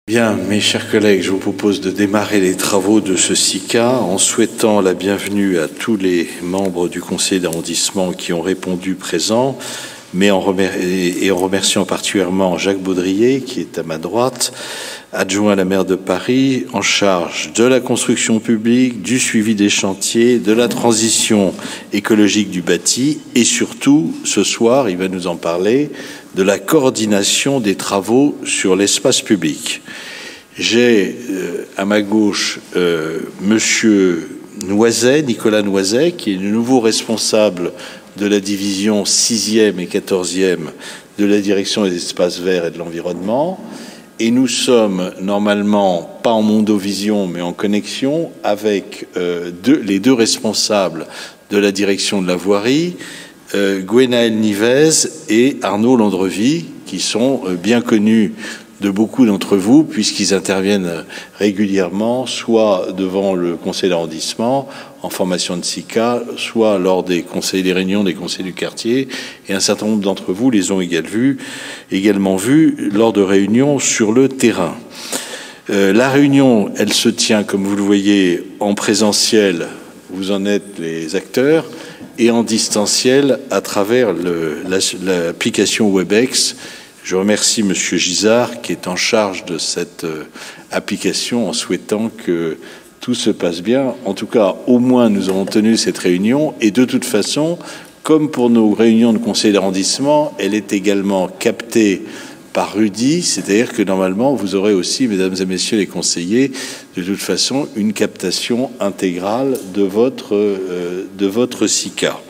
Bien, mes chers collègues, je vous propose de démarrer les travaux de ce SICA en souhaitant la bienvenue à tous les membres du conseil d'arrondissement qui ont répondu présents, mais en remerciant particulièrement Jacques Baudrier, qui est à ma droite, adjoint à la maire de Paris, en charge de la construction publique, du suivi des chantiers, de la transition écologique du bâti et surtout, ce soir, il va nous en parler, de la coordination des travaux sur l'espace public. J'ai à ma gauche Monsieur Noiset, Nicolas Noiset, qui est le nouveau responsable de la division 6e et 14e de la direction des espaces verts et de l'environnement. Et nous sommes normalement pas en mondovision, mais en connexion avec les deux responsables de la direction de la voirie, Gwenaël Nivez et Arnaud Landrevie, qui sont bien connus de beaucoup d'entre vous, puisqu'ils interviennent régulièrement, soit devant le conseil d'arrondissement, en formation de SICA, soit lors des réunions des conseils du quartier, et un certain nombre d'entre vous les ont également vus lors de réunions sur le terrain. La réunion, elle se tient, comme vous le voyez, en présentiel, vous en êtes les acteurs, et en distanciel à travers l'application WebEx. Je remercie Monsieur Gisard qui est en charge de cette application en souhaitant que tout se passe bien. En tout cas, au moins nous avons tenu cette réunion et de toute façon, comme pour nos réunions de conseil d'arrondissement, elle est également captée par Rudy, c'est-à-dire que normalement vous aurez aussi, mesdames et messieurs les conseillers, de toute façon une captation intégrale de votre SICA.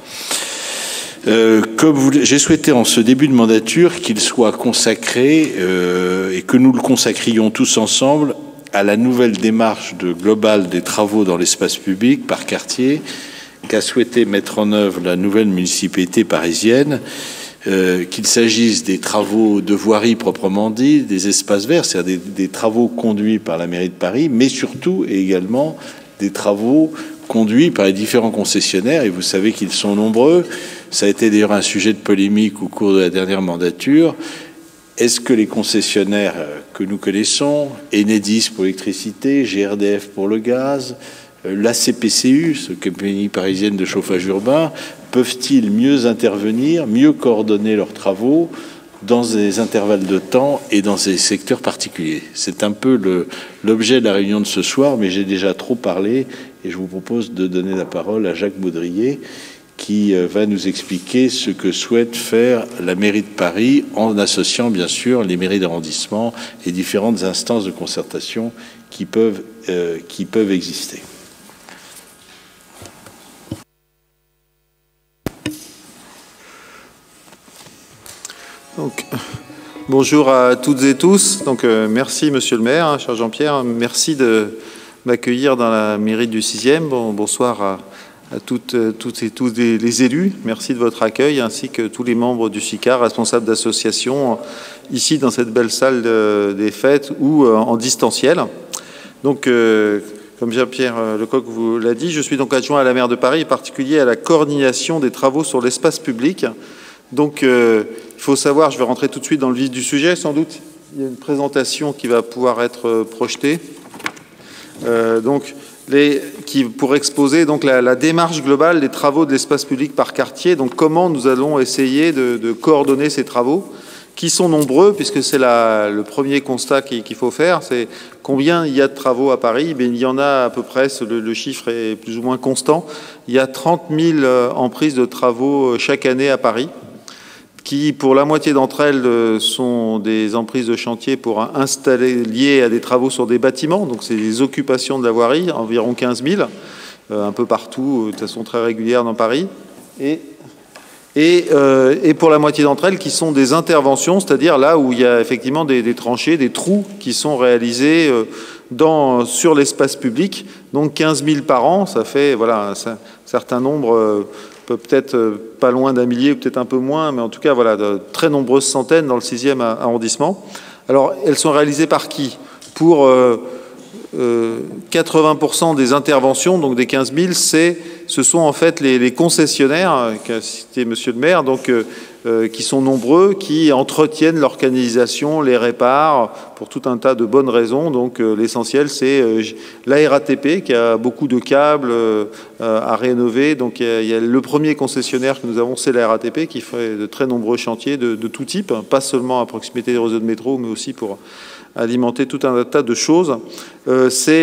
J'ai souhaité en ce début de mandature qu'il soit consacré et que nous le consacrions tous ensemble à la nouvelle démarche globale des travaux dans l'espace public par quartier qu'a souhaité mettre en œuvre la nouvelle municipalité parisienne, qu'il s'agisse des travaux de voirie proprement dit, des espaces verts, c'est-à-dire des travaux conduits par la mairie de Paris, mais surtout et également des travaux conduits par les différents concessionnaires, et vous savez qu'ils sont nombreux. Ça a été d'ailleurs un sujet de polémique au cours de la dernière mandature. Est-ce que les concessionnaires que nous connaissons, Enedis pour l'électricité, GRDF pour le gaz, l'ACPCU, ce compagnie parisienne de chauffage urbain, peuvent-ils mieux intervenir, mieux coordonner leurs travaux dans des intervalles de temps et dans des secteurs particuliers? C'est un peu l'objet de la réunion de ce soir, mais j'ai déjà trop parlé et je vous propose de donner la parole à Jacques Baudrier qui va nous expliquer ce que souhaite faire la mairie de Paris en associant bien sûr les mairies d'arrondissement et différentes instances de concertation qui peuvent exister. Donc, bonjour à toutes et tous. Donc, merci Monsieur le maire, cher Jean-Pierre. Merci de m'accueillir dans la mairie du 6e. Bonsoir à toutes et tous les élus. Merci de votre accueil, ainsi que tous les membres du SICA, responsables d'associations, ici dans cette belle salle des fêtes ou en distanciel. Donc, comme Jean-Pierre Lecoq vous l'a dit, je suis donc adjoint à la maire de Paris, en particulier à la coordination des travaux sur l'espace public. Donc, il faut savoir, je vais rentrer tout de suite dans le vif du sujet, sans doute, il y a une présentation qui va pouvoir être projetée. Pour exposer donc la démarche globale des travaux de l'espace public par quartier. Donc, comment nous allons essayer de coordonner ces travaux, qui sont nombreux, puisque c'est le premier constat qu'il faut faire, c'est combien il y a de travaux à Paris. Il y en a à peu près, le chiffre est plus ou moins constant. Il y a 30 000 emprises de travaux chaque année à Paris, qui, pour la moitié d'entre elles, sont des emprises de chantier pour installer, liées à des travaux sur des bâtiments. Donc, c'est des occupations de la voirie, environ 15 000, un peu partout, de façon très régulière dans Paris. Et pour la moitié d'entre elles, qui sont des interventions, c'est-à-dire là où il y a effectivement des tranchées, des trous qui sont réalisés sur l'espace public. Donc, 15 000 par an, ça fait voilà, un certain nombre... peut-être pas loin d'un millier, peut-être un peu moins, mais en tout cas, voilà, de très nombreuses centaines dans le 6e arrondissement. Alors, elles sont réalisées par qui? Pour 80% des interventions, donc des 15 000, ce sont en fait les concessionnaires qu'a cité Monsieur le maire, donc qui sont nombreux, qui entretiennent leur canalisation, les réparent, pour tout un tas de bonnes raisons. Donc l'essentiel, c'est la RATP qui a beaucoup de câbles à rénover. Donc il y a le premier concessionnaire que nous avons, c'est la RATP, qui fait de très nombreux chantiers de tout type, hein, pas seulement à proximité des réseaux de métro, mais aussi pour alimenter tout un tas de choses. C'est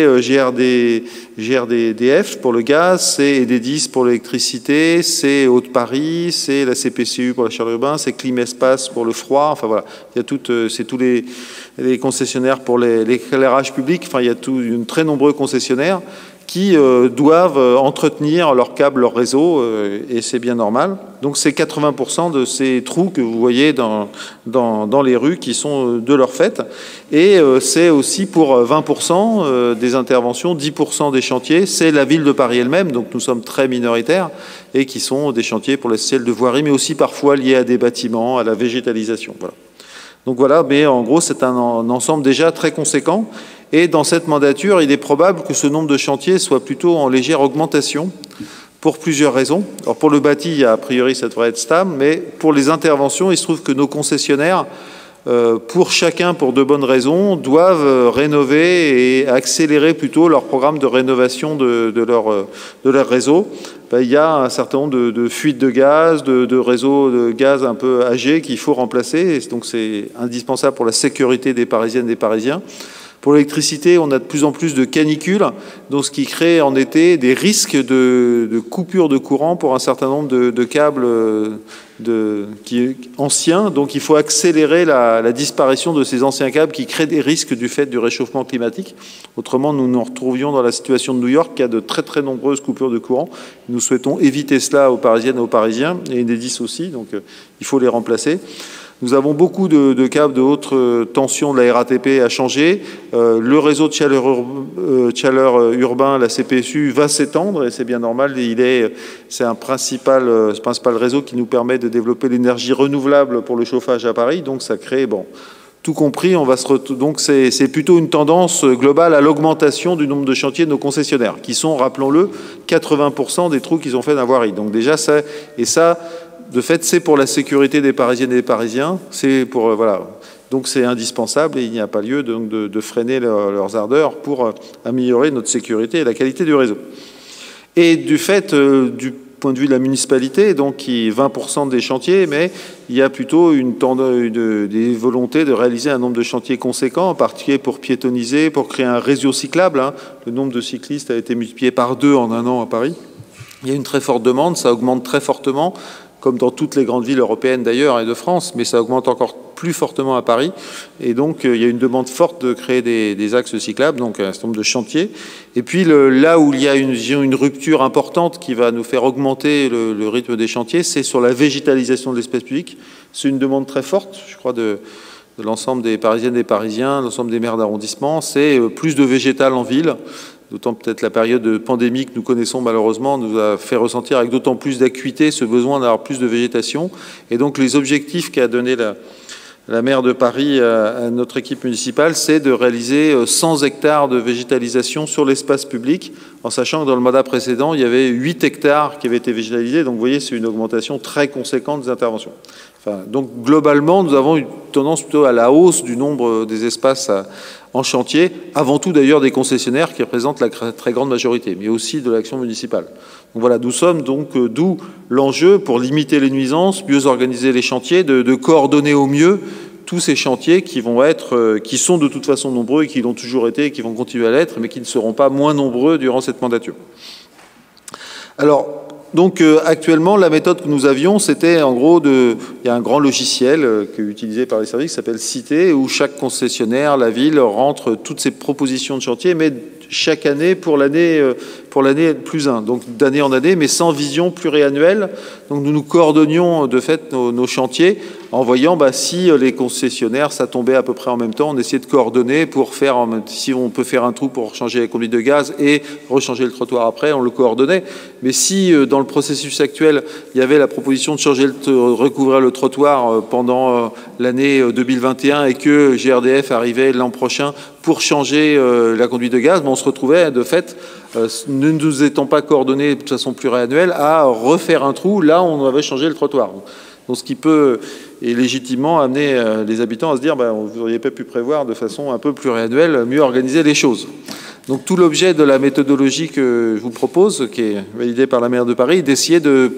GRDF pour le gaz, c'est ED10 pour l'électricité, c'est Haute-Paris, c'est la CPCU pour la chaleur urbaine, c'est Climespace pour le froid. Enfin voilà, il y a c'est tous les concessionnaires pour l'éclairage public. Enfin, il y a une très nombreux concessionnaires qui doivent entretenir leurs câbles, leur réseau, et c'est bien normal. Donc c'est 80% de ces trous que vous voyez dans les rues qui sont de leur fait. Et c'est aussi pour 20% des interventions, 10% des chantiers, c'est la ville de Paris elle-même, donc nous sommes très minoritaires, et qui sont des chantiers pour l'essentiel de voirie, mais aussi parfois liés à des bâtiments, à la végétalisation. Voilà. Donc voilà, mais en gros c'est un ensemble déjà très conséquent. Et dans cette mandature, il est probable que ce nombre de chantiers soit plutôt en légère augmentation pour plusieurs raisons. Alors pour le bâti, a priori, ça devrait être stable, mais pour les interventions, il se trouve que nos concessionnaires, pour chacun, pour de bonnes raisons, doivent rénover et accélérer plutôt leur programme de rénovation de leur réseau. Ben, il y a un certain nombre de fuites de gaz, de réseaux de gaz un peu âgés qu'il faut remplacer. Et donc c'est indispensable pour la sécurité des Parisiennes et des Parisiens. Pour l'électricité, on a de plus en plus de canicules, donc ce qui crée en été des risques de coupure de courant pour un certain nombre de câbles anciens. Donc il faut accélérer la disparition de ces anciens câbles qui créent des risques du fait du réchauffement climatique. Autrement, nous nous retrouvions dans la situation de New York qui a de très très nombreuses coupures de courant. Nous souhaitons éviter cela aux Parisiennes et aux Parisiens, et Enedis aussi, donc il faut les remplacer. Nous avons beaucoup de câbles de haute tension de la RATP à changer. Le réseau de chaleur urbain, la CPSU, va s'étendre et c'est bien normal. C'est un principal réseau qui nous permet de développer l'énergie renouvelable pour le chauffage à Paris. Donc ça crée, bon, tout compris, donc c'est plutôt une tendance globale à l'augmentation du nombre de chantiers de nos concessionnaires, qui sont, rappelons-le, 80% des trous qu'ils ont fait dans la voirie. Donc déjà, de fait, c'est pour la sécurité des Parisiennes et des Parisiens. Voilà. Donc c'est indispensable et il n'y a pas lieu de freiner leurs ardeurs pour améliorer notre sécurité et la qualité du réseau. Et du fait, du point de vue de la municipalité, donc qui est 20% des chantiers, mais il y a plutôt des volontés de réaliser un nombre de chantiers conséquents, en particulier pour piétoniser, pour créer un réseau cyclable. Hein. Le nombre de cyclistes a été multiplié par 2 en 1 an à Paris. Il y a une très forte demande, ça augmente très fortement, comme dans toutes les grandes villes européennes d'ailleurs et de France, mais ça augmente encore plus fortement à Paris. Et donc, il y a une demande forte de créer des axes cyclables, donc un certain nombre de chantiers. Et puis, là où il y a une rupture importante qui va nous faire augmenter le rythme des chantiers, c'est sur la végétalisation de l'espace public. C'est une demande très forte, je crois, de l'ensemble des Parisiennes et des Parisiens, l'ensemble des maires d'arrondissement. C'est plus de végétal en ville. D'autant peut-être la période de pandémie que nous connaissons malheureusement nous a fait ressentir avec d'autant plus d'acuité ce besoin d'avoir plus de végétation. Et donc les objectifs qu'a donné la maire de Paris à notre équipe municipale, c'est de réaliser 100 hectares de végétalisation sur l'espace public, en sachant que dans le mandat précédent, il y avait 8 hectares qui avaient été végétalisés. Donc vous voyez, c'est une augmentation très conséquente des interventions. Enfin, donc globalement, nous avons une tendance plutôt à la hausse du nombre des espaces en chantier, avant tout d'ailleurs des concessionnaires qui représentent la très grande majorité, mais aussi de l'action municipale. Donc voilà, nous sommes donc, d'où l'enjeu pour limiter les nuisances, mieux organiser les chantiers, de coordonner au mieux tous ces chantiers qui sont de toute façon nombreux et qui l'ont toujours été et qui vont continuer à l'être, mais qui ne seront pas moins nombreux durant cette mandature. Alors, donc actuellement, la méthode que nous avions, c'était en gros il y a un grand logiciel qui est utilisé par les services qui s'appelle Cité, où chaque concessionnaire, la ville, rentre toutes ses propositions de chantier, mais chaque année pour l'année plus 1, donc d'année en année, mais sans vision pluriannuelle. Donc nous nous coordonnions de fait nos chantiers en voyant si les concessionnaires, ça tombait à peu près en même temps, on essayait de coordonner pour faire, si on peut faire un trou pour changer les conduites de gaz et rechanger le trottoir après, on le coordonnait. Mais si dans le processus actuel, il y avait la proposition de recouvrir le trottoir pendant l'année 2021 et que GRDF arrivait l'an prochain pour changer la conduite de gaz, on se retrouvait de fait, ne nous étant pas coordonnés de façon pluriannuelle, à refaire un trou là où on avait changé le trottoir. Donc ce qui peut, et légitimement, amener les habitants à se dire vous n'auriez pas pu prévoir de façon un peu pluriannuelle, mieux organiser les choses. Donc tout l'objet de la méthodologie que je vous propose, qui est validée par la maire de Paris, est d'essayer de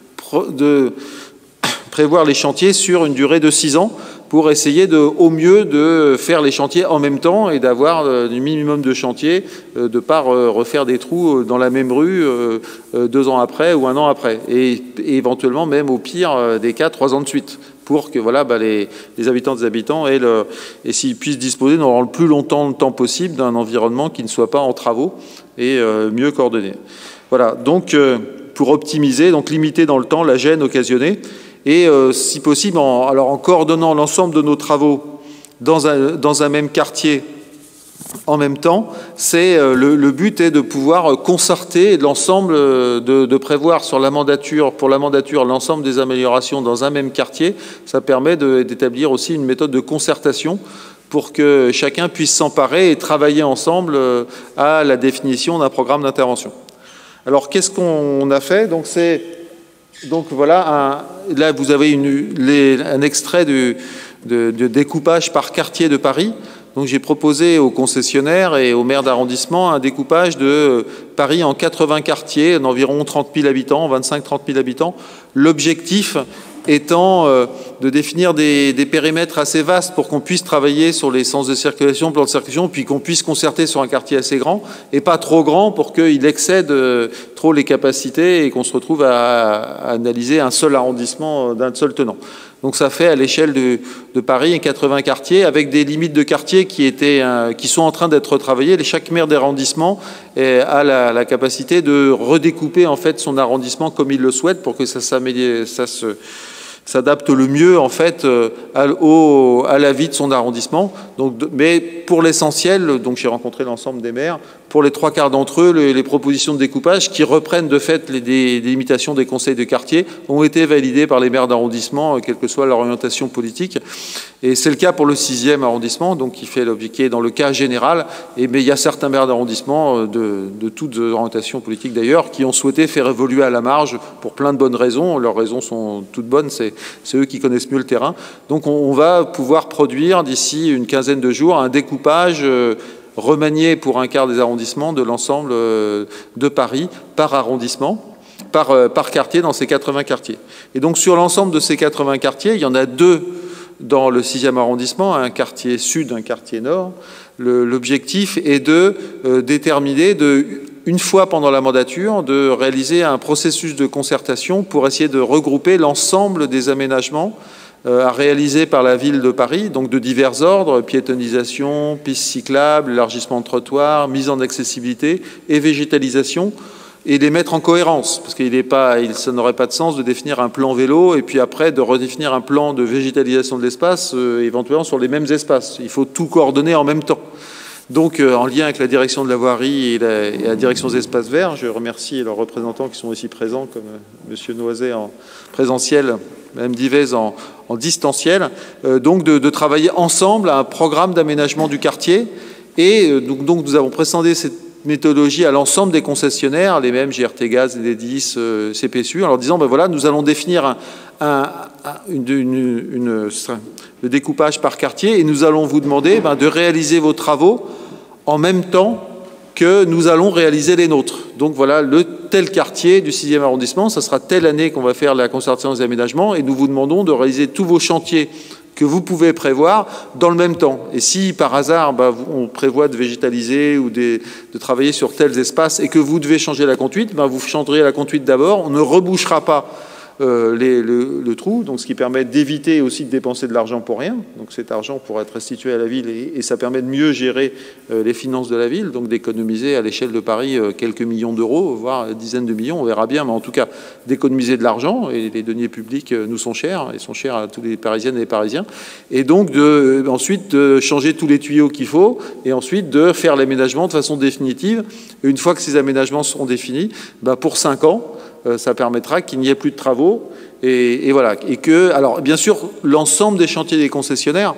prévoir les chantiers sur une durée de 6 ans pour essayer au mieux de faire les chantiers en même temps et d'avoir du minimum de chantiers, de ne pas refaire des trous dans la même rue 2 ans après ou 1 an après. Et éventuellement, même au pire des cas, 3 ans de suite, pour que voilà, les habitants des habitants et s'ils puissent disposer dans le plus longtemps de temps possible d'un environnement qui ne soit pas en travaux et mieux coordonné. Voilà, donc pour optimiser, donc limiter dans le temps la gêne occasionnée, et si possible, en coordonnant l'ensemble de nos travaux dans un même quartier en même temps, le but est de pouvoir concerter l'ensemble, de prévoir sur pour la mandature l'ensemble des améliorations dans un même quartier. Ça permet d'établir aussi une méthode de concertation pour que chacun puisse s'emparer et travailler ensemble à la définition d'un programme d'intervention. Alors, qu'est-ce qu'on a fait? Donc voilà, là vous avez un extrait de découpage par quartier de Paris. Donc j'ai proposé aux concessionnaires et aux maires d'arrondissement un découpage de Paris en 80 quartiers, d'environ 30 000 habitants, 25-30 000 habitants. L'objectif étant de définir des périmètres assez vastes pour qu'on puisse travailler sur les sens de circulation, plans de circulation, puis qu'on puisse concerter sur un quartier assez grand, et pas trop grand pour qu'il excède trop les capacités et qu'on se retrouve à analyser un seul arrondissement d'un seul tenant. Donc ça fait à l'échelle de Paris 80 quartiers avec des limites de quartiers qui sont en train d'être travaillées. Chaque maire d'arrondissement a la capacité de redécouper en fait son arrondissement comme il le souhaite pour que ça s'adapte le mieux en fait à la vie de son arrondissement. Donc, mais pour l'essentiel, donc j'ai rencontré l'ensemble des maires, pour les 3/4 d'entre eux, les propositions de découpage qui reprennent de fait des limitations des conseils de quartier ont été validées par les maires d'arrondissement, quelle que soit leur orientation politique. Et c'est le cas pour le 6e arrondissement, donc qui est dans le cas général. Mais il y a certains maires d'arrondissement de toutes orientations politiques d'ailleurs qui ont souhaité faire évoluer à la marge pour plein de bonnes raisons. Leurs raisons sont toutes bonnes, c'est eux qui connaissent mieux le terrain. Donc on va pouvoir produire d'ici une quinzaine de jours un découpage remanié pour un quart des arrondissements de l'ensemble de Paris par arrondissement, par quartier dans ces 80 quartiers. Et donc sur l'ensemble de ces 80 quartiers, il y en a 2 dans le 6e arrondissement, un quartier sud, un quartier nord. L'objectif est de déterminer, une fois pendant la mandature, de réaliser un processus de concertation pour essayer de regrouper l'ensemble des aménagements à réaliser par la ville de Paris, donc de divers ordres, piétonnisation, pistes cyclables, élargissement de trottoirs, mise en accessibilité et végétalisation, et les mettre en cohérence, parce ça n'aurait pas de sens de définir un plan vélo et puis après de redéfinir un plan de végétalisation de l'espace, éventuellement sur les mêmes espaces. Il faut tout coordonner en même temps. Donc, en lien avec la direction de la voirie et la direction des espaces verts, je remercie leurs représentants qui sont ici présents, comme M. Noiset en présentiel, Mme Divez en distanciel, donc de travailler ensemble à un programme d'aménagement du quartier. Et donc nous avons présenté cette méthodologie à l'ensemble des concessionnaires, les mêmes GRT Gaz, Enedis, CPSU, en leur disant, voilà, nous allons définir le découpage par quartier et nous allons vous demander de réaliser vos travaux en même temps que nous allons réaliser les nôtres. Donc voilà, le tel quartier du 6e arrondissement, ça sera telle année qu'on va faire la concertation des aménagements et nous vous demandons de réaliser tous vos chantiers que vous pouvez prévoir dans le même temps. Et si par hasard on prévoit de végétaliser ou de travailler sur tels espaces et que vous devez changer la conduite, vous changerez la conduite d'abord, on ne rebouchera pas le trou, donc ce qui permet d'éviter aussi de dépenser de l'argent pour rien. Donc cet argent pourra être restitué à la ville et ça permet de mieux gérer les finances de la ville, donc d'économiser à l'échelle de Paris quelques millions d'euros, voire dizaines de millions, on verra bien, mais en tout cas d'économiser de l'argent, et les deniers publics nous sont chers, et sont chers à tous les Parisiennes et les Parisiens, et donc ensuite de changer tous les tuyaux qu'il faut, et ensuite de faire l'aménagement de façon définitive. Et une fois que ces aménagements seront définis, pour 5 ans, ça permettra qu'il n'y ait plus de travaux et voilà. Et que, alors bien sûr, l'ensemble des chantiers des concessionnaires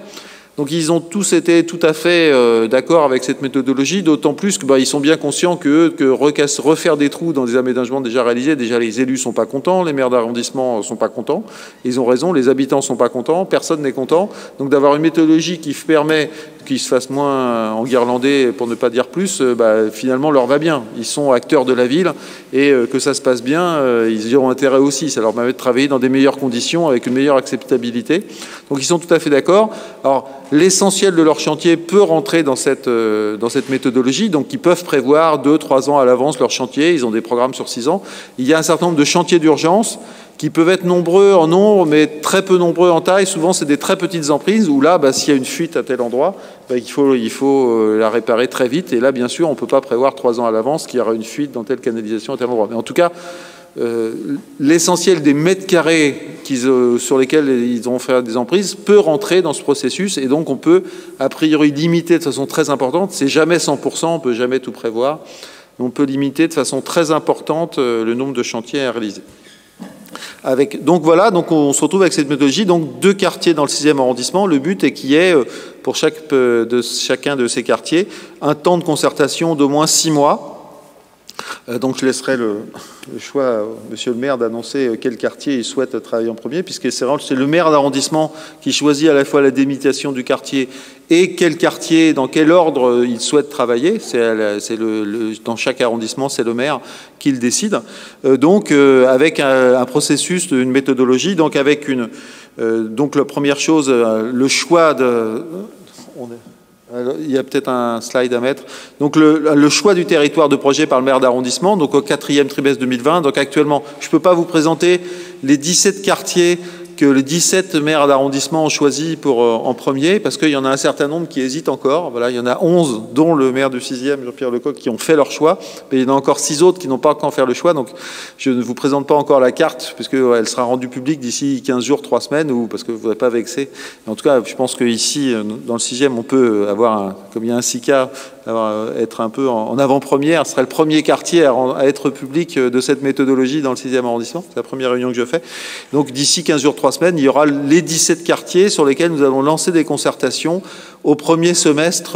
Donc ils ont tous été tout à fait d'accord avec cette méthodologie, d'autant plus qu'ils sont bien conscients que refaire des trous dans des aménagements déjà réalisés, déjà les élus ne sont pas contents, les maires d'arrondissement ne sont pas contents, ils ont raison, les habitants ne sont pas contents, personne n'est content. Donc d'avoir une méthodologie qui permet qu'ils se fassent moins enguirlandés, pour ne pas dire plus, finalement leur va bien. Ils sont acteurs de la ville et que ça se passe bien, ils y auront intérêt aussi. Ça leur permet de travailler dans des meilleures conditions, avec une meilleure acceptabilité. Donc ils sont tout à fait d'accord. Alors l'essentiel de leur chantier peut rentrer dans cette méthodologie, donc ils peuvent prévoir 2-3 ans à l'avance leur chantier, ils ont des programmes sur 6 ans. Il y a un certain nombre de chantiers d'urgence qui peuvent être nombreux en nombre, mais très peu nombreux en taille. Souvent, c'est des très petites emprises où là, s'il y a une fuite à tel endroit, il faut la réparer très vite. Et là, bien sûr, on ne peut pas prévoir 3 ans à l'avance qu'il y aura une fuite dans telle canalisation à tel endroit. Mais en tout cas, l'essentiel des mètres carrés sur lesquels ils vont faire des emprises peut rentrer dans ce processus. Et donc, on peut, a priori, limiter de façon très importante. C'est jamais 100%, on ne peut jamais tout prévoir. On peut limiter de façon très importante le nombre de chantiers à réaliser. Donc voilà, donc on se retrouve avec cette méthodologie, donc 2 quartiers dans le 6e arrondissement. Le but est qu'il y ait, pour chacun de ces quartiers, un temps de concertation d'au moins 6 mois. Donc je laisserai le choix à monsieur le maire d'annoncer quel quartier il souhaite travailler en premier, puisque c'est le maire d'arrondissement qui choisit à la fois la délimitation du quartier et quel quartier, dans quel ordre il souhaite travailler. Dans chaque arrondissement, c'est le maire qui le décide. Donc avec un processus, une méthodologie, donc avec donc la première chose, le choix de... Alors, il y a peut-être un slide à mettre. Donc le choix du territoire de projet par le maire d'arrondissement, donc au 4e trimestre 2020. Donc actuellement, je ne peux pas vous présenter les 17 quartiers que les 17 maires d'arrondissement ont choisi en premier, parce qu'il y en a un certain nombre qui hésitent encore. Voilà, il y en a 11, dont le maire du 6e, Jean-Pierre Lecoq, qui ont fait leur choix. Mais il y en a encore 6 autres qui n'ont pas encore fait le choix. Donc je ne vous présente pas encore la carte, puisqu'elle sera rendue publique d'ici 15 jours, 3 semaines, ou parce que vous n'êtes pas vexé. En tout cas, je pense qu'ici, dans le 6e, on peut avoir, comme il y a un SICA, être un peu en avant-première. Ce serait le premier quartier à être public de cette méthodologie dans le 6e arrondissement. C'est la première réunion que je fais. Donc d'ici 15 jours, 3 semaines, il y aura les 17 quartiers sur lesquels nous allons lancer des concertations au premier semestre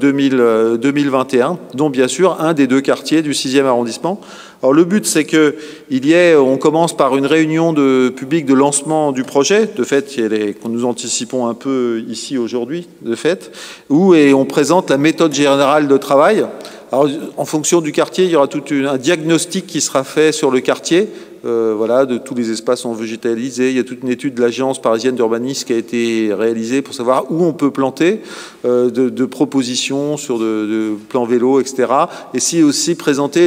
2021, dont bien sûr un des 2 quartiers du 6e arrondissement. Alors le but, c'est on commence par une réunion publique de lancement du projet, de fait, que nous anticipons un peu ici aujourd'hui, de fait, et on présente la méthode générale de travail. Alors, en fonction du quartier, il y aura tout un diagnostic qui sera fait sur le quartier. Voilà, de tous les espaces sont végétalisés. Il y a toute une étude de l'Agence parisienne d'urbanisme qui a été réalisée pour savoir où on peut planter, de propositions sur de plans vélo, etc. Et si aussi présenter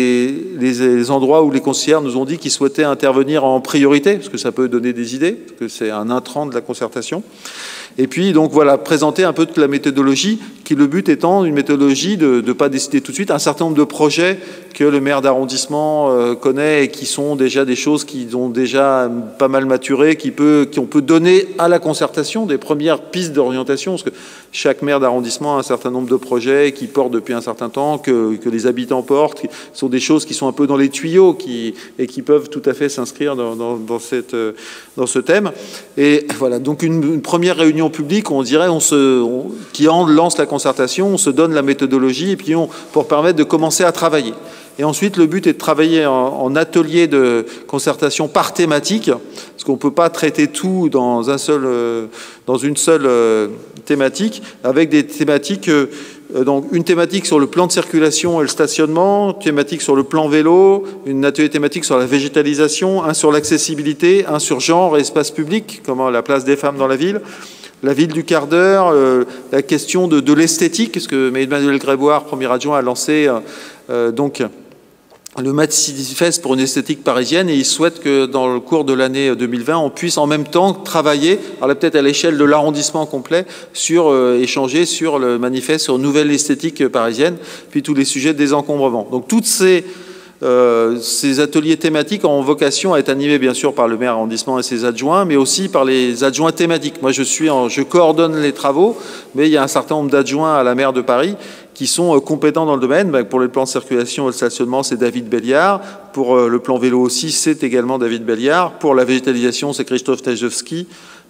les endroits où les conseillères nous ont dit qu'ils souhaitaient intervenir en priorité, parce que ça peut donner des idées, parce que c'est un intrant de la concertation. Et puis, donc voilà, présenter un peu toute la méthodologie, le but étant une méthodologie de ne pas décider tout de suite un certain nombre de projets que le maire d'arrondissement connaît et qui sont déjà des choses qui ont déjà pas mal maturé, qu'on peut donner à la concertation des premières pistes d'orientation, parce que chaque maire d'arrondissement a un certain nombre de projets qui portent depuis un certain temps, que les habitants portent, qui sont des choses qui sont un peu dans les tuyaux et qui peuvent tout à fait s'inscrire dans ce thème. Et voilà, donc une première réunion publique, on dirait, qui lance la concertation, on se donne la méthodologie et puis pour permettre de commencer à travailler. Et ensuite, le but est de travailler en atelier de concertation par thématique, parce qu'on ne peut pas traiter tout dans une seule thématique, avec des thématiques, donc une thématique sur le plan de circulation et le stationnement, une thématique sur le plan vélo, une atelier thématique sur la végétalisation, un sur l'accessibilité, un sur genre et espace public, comment la place des femmes dans la ville du quart d'heure, la question de l'esthétique, parce que Emmanuel Grégoire, premier adjoint, a lancé donc le manifeste pour une esthétique parisienne, et il souhaite que dans le cours de l'année 2020, on puisse en même temps travailler, alors peut-être à l'échelle de l'arrondissement complet, échanger sur le manifeste sur une nouvelle esthétique parisienne, puis tous les sujets de désencombrement. Donc toutes ces ateliers thématiques ont vocation à être animés bien sûr par le maire arrondissement et ses adjoints, mais aussi par les adjoints thématiques. Moi je coordonne les travaux, mais il y a un certain nombre d'adjoints à la maire de Paris qui sont compétents dans le domaine. Pour le plan de circulation et le stationnement, c'est David Béliard. Pour le plan vélo aussi, c'est également David Béliard. Pour la végétalisation, c'est Christophe Tajewski.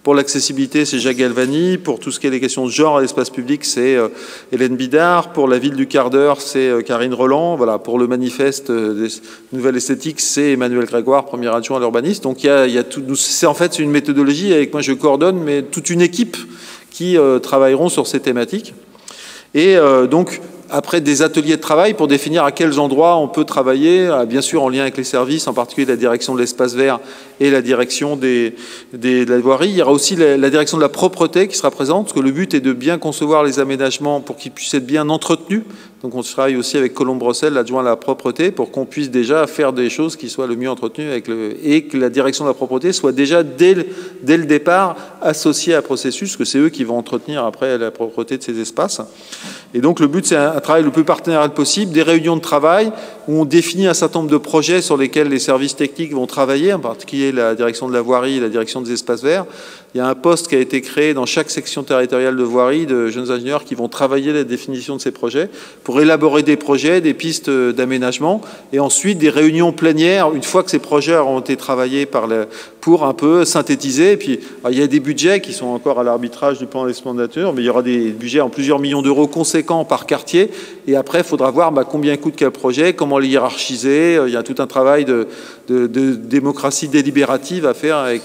Pour l'accessibilité, c'est Jacques Galvani. Pour tout ce qui est les questions de genre à l'espace public, c'est Hélène Bidard. Pour la ville du quart d'heure, c'est Karine Roland. Voilà. Pour le manifeste des nouvelles esthétiques, c'est Emmanuel Grégoire, premier adjoint à l'urbanisme. Donc il y a tout. C'est en fait une méthodologie avec moi je coordonne, mais toute une équipe qui travailleront sur ces thématiques. Et donc après des ateliers de travail pour définir à quels endroits on peut travailler, bien sûr en lien avec les services, en particulier la direction de l'espace vert et la direction de la voirie. Il y aura aussi la direction de la propreté qui sera présente, parce que le but est de bien concevoir les aménagements pour qu'ils puissent être bien entretenus. Donc on travaille aussi avec Colombe Brossel, l'adjoint à la propreté, pour qu'on puisse déjà faire des choses qui soient le mieux entretenues et que la direction de la propreté soit déjà dès le départ associée à un processus, que c'est eux qui vont entretenir après la propreté de ces espaces. Et donc le but, c'est un travail le plus partenarial possible, des réunions de travail où on définit un certain nombre de projets sur lesquels les services techniques vont travailler, en particulier la direction de la voirie et la direction des espaces verts. Il y a un poste qui a été créé dans chaque section territoriale de voirie de jeunes ingénieurs qui vont travailler la définition de ces projets pour élaborer des projets, des pistes d'aménagement et ensuite des réunions plénières une fois que ces projets auront été travaillés pour un peu synthétiser. Et puis, il y a des budgets qui sont encore à l'arbitrage du plan d'investissement de nature, mais il y aura des budgets en plusieurs millions d'euros conséquents par quartier. Et après, il faudra voir combien coûte quel projet, comment les hiérarchiser. Il y a tout un travail de démocratie délibérative à faire avec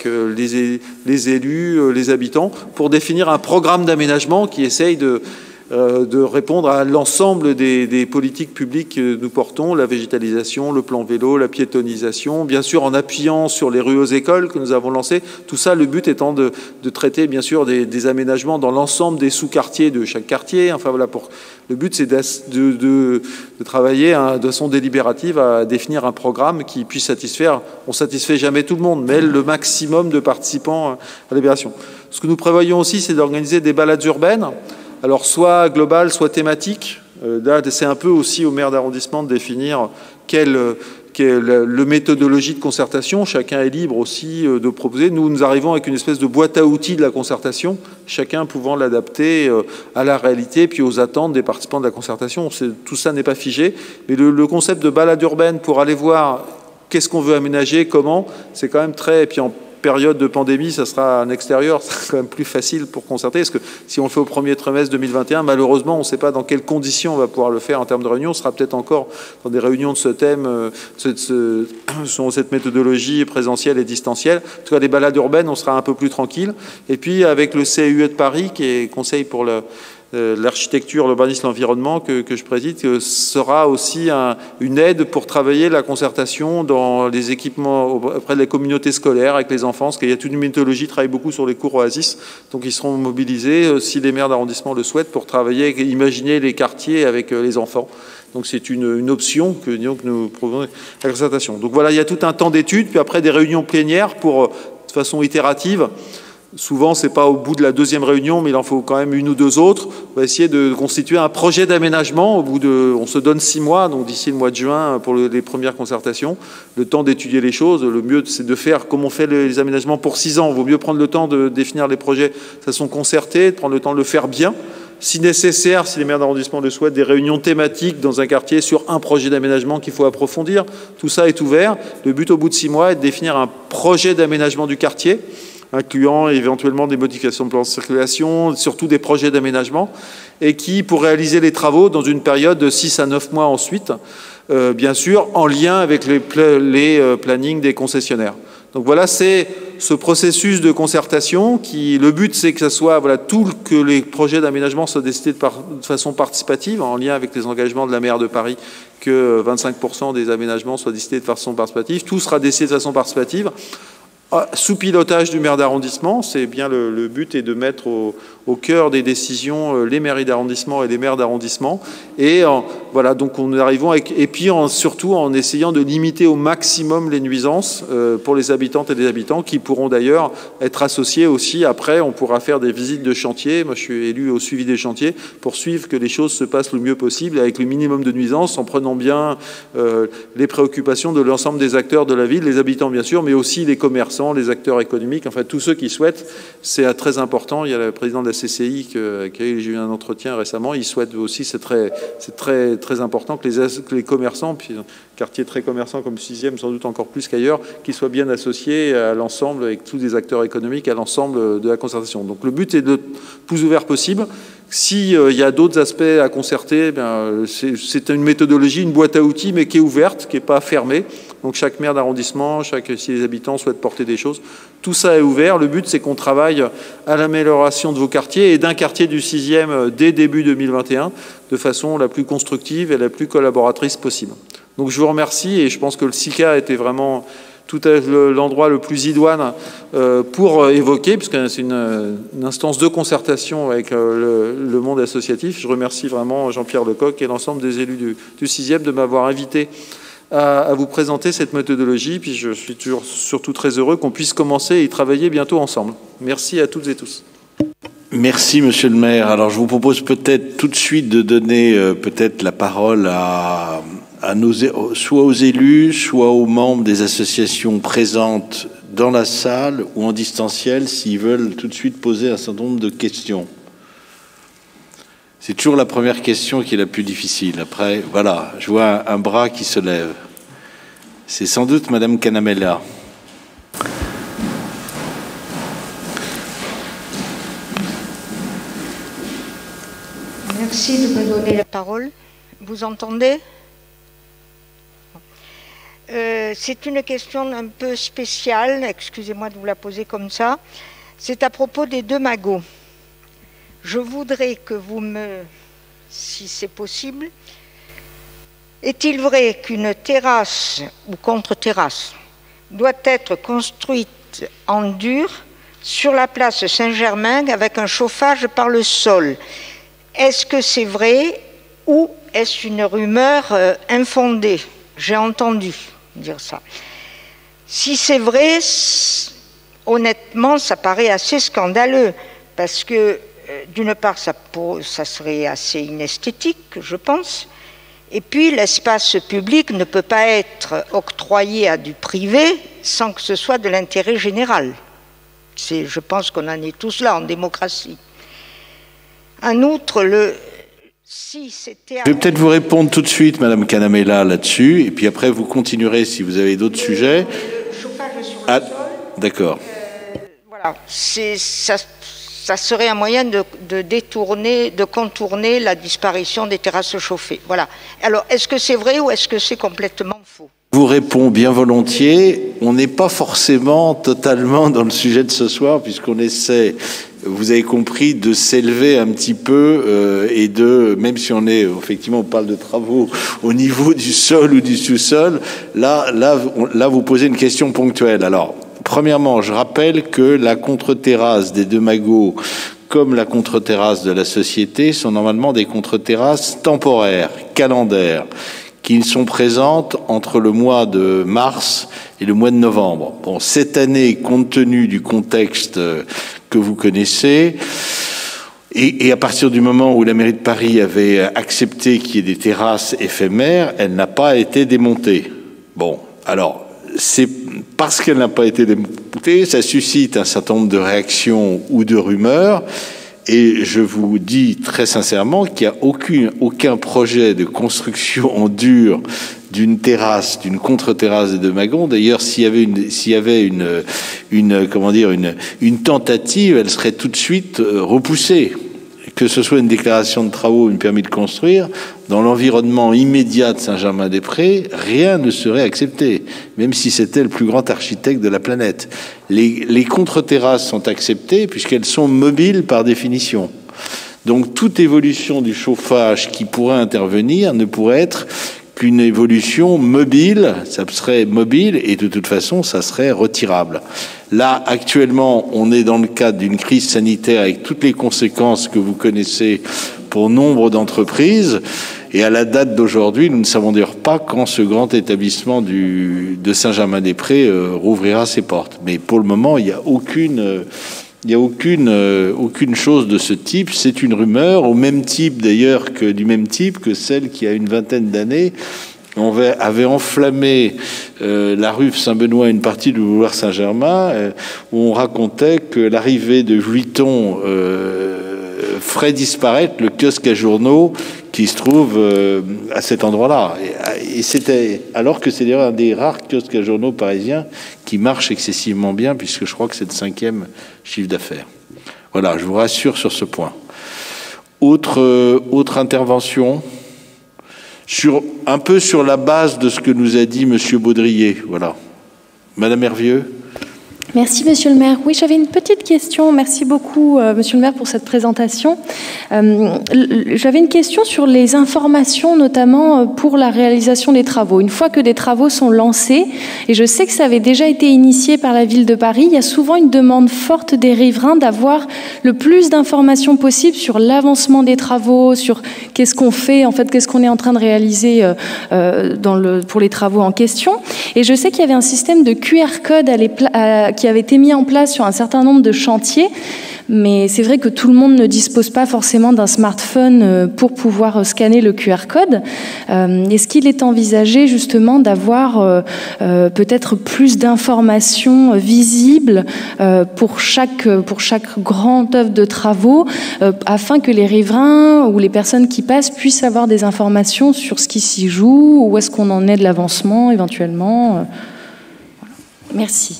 les élus, les habitants, pour définir un programme d'aménagement qui essaye de répondre à l'ensemble des politiques publiques que nous portons, la végétalisation, le plan vélo, la piétonisation, bien sûr en appuyant sur les rues aux écoles que nous avons lancées. Tout ça, le but étant de traiter bien sûr des aménagements dans l'ensemble des sous-quartiers de chaque quartier. Enfin voilà, le but c'est de travailler de façon délibérative à définir un programme qui puisse satisfaire, on ne satisfait jamais tout le monde, mais le maximum de participants à la libération. Ce que nous prévoyons aussi, c'est d'organiser des balades urbaines. Alors soit global, soit thématique. Là, c'est un peu aussi au maire d'arrondissement de définir quelle méthodologie de concertation. Chacun est libre aussi de proposer. Nous arrivons avec une espèce de boîte à outils de la concertation, chacun pouvant l'adapter à la réalité puis aux attentes des participants de la concertation. Tout ça n'est pas figé. Mais le concept de balade urbaine pour aller voir qu'est-ce qu'on veut aménager, comment, c'est quand même très... Et puis en période de pandémie, ça sera en extérieur, c'est quand même plus facile pour concerter, parce que si on le fait au premier trimestre 2021, malheureusement, on ne sait pas dans quelles conditions on va pouvoir le faire en termes de réunion. On sera peut-être encore dans des réunions de ce thème, selon cette méthodologie présentielle et distancielle. En tout cas, les balades urbaines, on sera un peu plus tranquille. Et puis, avec le CUE de Paris, qui est conseil pour l'architecture, l'urbanisme, l'environnement que je préside, sera aussi une aide pour travailler la concertation dans les équipements auprès des communautés scolaires avec les enfants, parce qu'il y a toute une méthodologie, travaille beaucoup sur les cours Oasis, donc ils seront mobilisés, si les maires d'arrondissement le souhaitent, pour travailler, imaginer les quartiers avec les enfants. Donc c'est une option que nous proposons à la concertation. Donc voilà, il y a tout un temps d'études, puis après des réunions plénières de façon itérative. Souvent, ce n'est pas au bout de la deuxième réunion, mais il en faut quand même une ou deux autres. On va essayer de constituer un projet d'aménagement. On se donne 6 mois, donc d'ici le mois de juin, pour les premières concertations. Le temps d'étudier les choses. Le mieux, c'est de faire comme on fait les aménagements pour 6 ans. Il vaut mieux prendre le temps de définir les projets de façon concertée, de prendre le temps de le faire bien. Si nécessaire, si les maires d'arrondissement le souhaitent, des réunions thématiques dans un quartier sur un projet d'aménagement qu'il faut approfondir. Tout ça est ouvert. Le but, au bout de 6 mois, est de définir un projet d'aménagement du quartier, incluant éventuellement des modifications de plan de circulation, surtout des projets d'aménagement, et qui, pour réaliser les travaux dans une période de 6 à 9 mois ensuite, bien sûr, en lien avec les plannings des concessionnaires. Donc voilà, c'est ce processus de concertation qui, le but, c'est que ça soit, que les projets d'aménagement soient décidés de façon participative, en lien avec les engagements de la maire de Paris, que 25% des aménagements soient décidés de façon participative. Tout sera décidé de façon participative. Sous pilotage du maire d'arrondissement, c'est bien le but est de mettre au cœur des décisions les mairies d'arrondissement et les maires d'arrondissement. Et voilà, donc on arrivons et puis surtout en essayant de limiter au maximum les nuisances pour les habitantes et les habitants qui pourront d'ailleurs être associés aussi. Après, on pourra faire des visites de chantier. Moi, je suis élu au suivi des chantiers pour suivre que les choses se passent le mieux possible avec le minimum de nuisances, en prenant bien les préoccupations de l'ensemble des acteurs de la ville, les habitants bien sûr, mais aussi les commerçants commerçants, les acteurs économiques, enfin tous ceux qui souhaitent. C'est très important. Il y a le président de la CCI qui a eu un entretien récemment. Il souhaite aussi, c'est très important que les commerçants, puis un quartier très commerçant comme 6e, sans doute encore plus qu'ailleurs, qu'ils soient bien associés à l'ensemble, avec tous les acteurs économiques, à l'ensemble de la concertation. Donc le but est de plus ouvert possible. S'il y a d'autres aspects à concerter, c'est une méthodologie, une boîte à outils, mais qui est ouverte, qui n'est pas fermée. Donc chaque maire d'arrondissement, si les habitants souhaitent porter des choses, tout ça est ouvert. Le but, c'est qu'on travaille à l'amélioration de vos quartiers et d'un quartier du 6e dès début 2021, de façon la plus constructive et la plus collaboratrice possible. Donc je vous remercie et je pense que le SICA était vraiment tout à l'endroit le plus idoine pour évoquer, puisque c'est une instance de concertation avec le monde associatif. Je remercie vraiment Jean-Pierre Lecoq et l'ensemble des élus du 6e de m'avoir invité à vous présenter cette méthodologie. Puis je suis surtout très heureux qu'on puisse commencer et y travailler bientôt ensemble. Merci à toutes et tous. Merci, monsieur le maire. Alors, je vous propose peut-être tout de suite de donner peut-être la parole soit aux élus, soit aux membres des associations présentes dans la salle ou en distanciel, s'ils veulent tout de suite poser un certain nombre de questions. C'est toujours la première question qui est la plus difficile. Après, voilà, je vois un bras qui se lève. C'est sans doute Madame Canamella. Merci de me donner la parole. Vous entendez ? C'est une question un peu spéciale, excusez-moi de vous la poser comme ça. C'est à propos des 2 magots. Je voudrais que vous si c'est possible, est-il vrai qu'une terrasse ou contre-terrasse doit être construite en dur sur la place Saint-Germain avec un chauffage par le sol? Est-ce que c'est vrai ou est-ce une rumeur infondée? J'ai entendu dire ça. Si c'est vrai, honnêtement, ça paraît assez scandaleux parce que d'une part, ça serait assez inesthétique, je pense, et puis l'espace public ne peut pas être octroyé à du privé sans que ce soit de l'intérêt général. Je pense qu'on en est tous là en démocratie. En outre, si c'était... Je vais peut-être vous répondre tout de suite, Madame Canamella, là-dessus, et puis après vous continuerez si vous avez d'autres sujets. Le chauffage sur le sol... D'accord. Voilà, ça serait un moyen de détourner, de contourner la disparition des terrasses chauffées. Voilà. Alors, est-ce que c'est vrai ou est-ce que c'est complètement faux? Je vous réponds bien volontiers. On n'est pas forcément totalement dans le sujet de ce soir, puisqu'on essaie, vous avez compris, de s'élever un petit peu et même si effectivement, on parle de travaux au niveau du sol ou du sous-sol, là, vous posez une question ponctuelle. Alors, premièrement, je rappelle que la contre-terrasse des 2 magots, comme la contre-terrasse de la société, sont normalement des contre-terrasses temporaires, calendaires, qui sont présentes entre le mois de mars et le mois de novembre. Bon, cette année, compte tenu du contexte que vous connaissez, et à partir du moment où la mairie de Paris avait accepté qu'il y ait des terrasses éphémères, elle n'a pas été démontée. Bon, alors, c'est parce qu'elle n'a pas été démontée, ça suscite un certain nombre de réactions ou de rumeurs. Et je vous dis très sincèrement qu'il n'y a aucun projet de construction en dur d'une terrasse, d'une contre-terrasse des 2 magots. D'ailleurs, s'il y avait une tentative, elle serait tout de suite repoussée. Que ce soit une déclaration de travaux ou une permis de construire, dans l'environnement immédiat de Saint-Germain-des-Prés, rien ne serait accepté, même si c'était le plus grand architecte de la planète. Les contre-terrasses sont acceptées puisqu'elles sont mobiles par définition. Donc toute évolution du chauffage qui pourrait intervenir ne pourrait être qu'une évolution mobile, ça serait mobile et de toute façon ça serait retirable. Là, actuellement, on est dans le cadre d'une crise sanitaire avec toutes les conséquences que vous connaissez pour nombre d'entreprises. Et à la date d'aujourd'hui, nous ne savons d'ailleurs pas quand ce grand établissement de Saint-Germain-des-Prés rouvrira ses portes. Mais pour le moment, il n'y a aucune chose de ce type. C'est une rumeur, du même type que celle qui a une vingtaine d'années avait enflammé la rue Saint-Benoît, une partie du boulevard Saint-Germain, où on racontait que l'arrivée de Vuitton ferait disparaître le kiosque à journaux qui se trouve à cet endroit-là. Et c'était, alors que c'est d'ailleurs un des rares kiosques à journaux parisiens qui marche excessivement bien, puisque je crois que c'est le 5e chiffre d'affaires. Voilà, je vous rassure sur ce point. Autre intervention un peu sur la base de ce que nous a dit Monsieur Baudrier. Voilà. Madame Hervieux. Merci, Monsieur le maire. Oui, j'avais une petite question. Merci beaucoup, Monsieur le maire, pour cette présentation. J'avais une question sur les informations, notamment pour la réalisation des travaux. Une fois que des travaux sont lancés, et je sais que ça avait déjà été initié par la ville de Paris, il y a souvent une demande forte des riverains d'avoir le plus d'informations possible sur l'avancement des travaux, sur qu'est-ce qu'on fait, en fait, qu'est-ce qu'on est en train de réaliser pour les travaux en question. Et je sais qu'il y avait un système de QR code qui avait été mis en place sur un certain nombre de chantiers, mais c'est vrai que tout le monde ne dispose pas forcément d'un smartphone pour pouvoir scanner le QR code. Est-ce qu'il est envisagé justement d'avoir peut-être plus d'informations visibles pour chaque grande œuvre de travaux, afin que les riverains ou les personnes qui passent puissent avoir des informations sur ce qui s'y joue, où est-ce qu'on en est de l'avancement éventuellement. Voilà. Merci.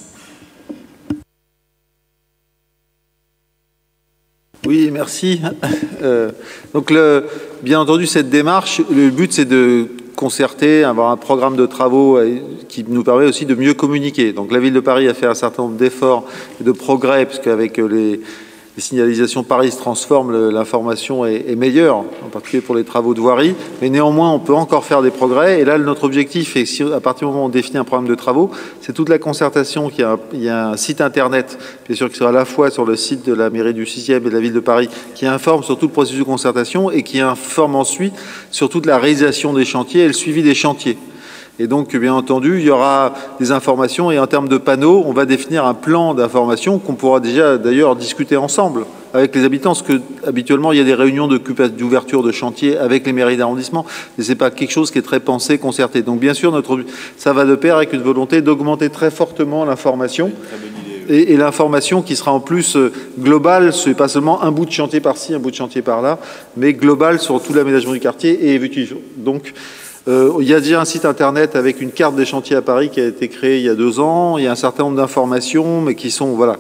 Oui, merci. Donc, bien entendu, cette démarche, le but, c'est de concerter, avoir un programme de travaux qui nous permet aussi de mieux communiquer. Donc, la Ville de Paris a fait un certain nombre d'efforts et de progrès, puisqu'avec les signalisations Paris se transforment, l'information est meilleure, en particulier pour les travaux de voirie. Mais néanmoins, on peut encore faire des progrès. Et là, notre objectif, est, à partir du moment où on définit un programme de travaux, c'est toute la concertation. Il y a un site internet, bien sûr, qui sera à la fois sur le site de la mairie du 6e et de la ville de Paris, qui informe sur tout le processus de concertation et qui informe ensuite sur toute la réalisation des chantiers et le suivi des chantiers. Et donc, bien entendu, il y aura des informations et en termes de panneaux, on va définir un plan d'information qu'on pourra déjà d'ailleurs discuter ensemble avec les habitants, parce que habituellement il y a des réunions d'ouverture de chantier avec les mairies d'arrondissement, mais c'est pas quelque chose qui est très pensé, concerté. Donc bien sûr, ça va de pair avec une volonté d'augmenter très fortement l'information. Et l'information qui sera en plus globale, c'est pas seulement un bout de chantier par-ci, un bout de chantier par-là, mais globale sur tout l'aménagement du quartier et évolutif. Donc, il y a déjà un site internet avec une carte des chantiers à Paris qui a été créé il y a 2 ans. Il y a un certain nombre d'informations, mais qui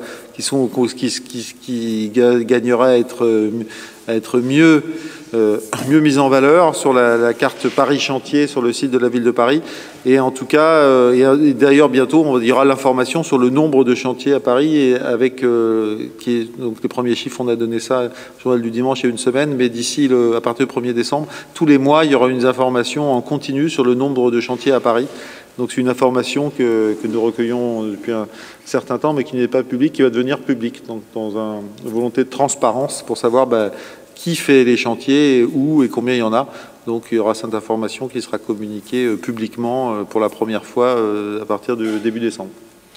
gagneraient à être mieux mises en valeur sur la carte Paris Chantier sur le site de la ville de Paris. Et en tout cas, et d'ailleurs bientôt, il y aura l'information sur le nombre de chantiers à Paris et avec donc les premiers chiffres, on a donné ça au journal du dimanche il y a une semaine, mais d'ici à partir du 1er décembre, tous les mois, il y aura une information en continu sur le nombre de chantiers à Paris. Donc c'est une information que nous recueillons depuis un certain temps, mais qui n'est pas publique, qui va devenir publique, donc dans une volonté de transparence pour savoir qui fait les chantiers, où et combien il y en a. Donc il y aura cette information qui sera communiquée publiquement pour la première fois à partir du début décembre.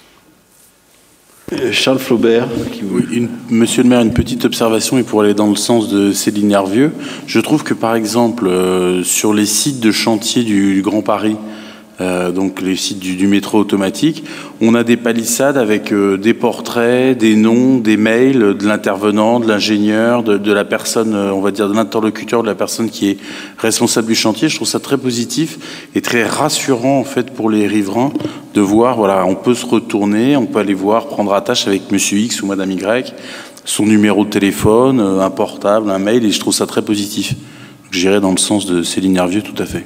Charles Flaubert. Oui, Monsieur le maire, une petite observation et pour aller dans le sens de Céline Hervieux. Je trouve que par exemple sur les sites de chantier du Grand Paris, donc les sites du métro automatique, on a des palissades avec des portraits, des noms, des mails de l'intervenant, de l'ingénieur, de la personne, on va dire de l'interlocuteur, de la personne qui est responsable du chantier. Je trouve ça très positif et très rassurant en fait pour les riverains de voir, voilà, on peut se retourner, on peut aller voir, prendre attache avec Monsieur X ou Madame Y, son numéro de téléphone, un portable, un mail, et je trouve ça très positif. J'irai dans le sens de Céline Hervieux tout à fait.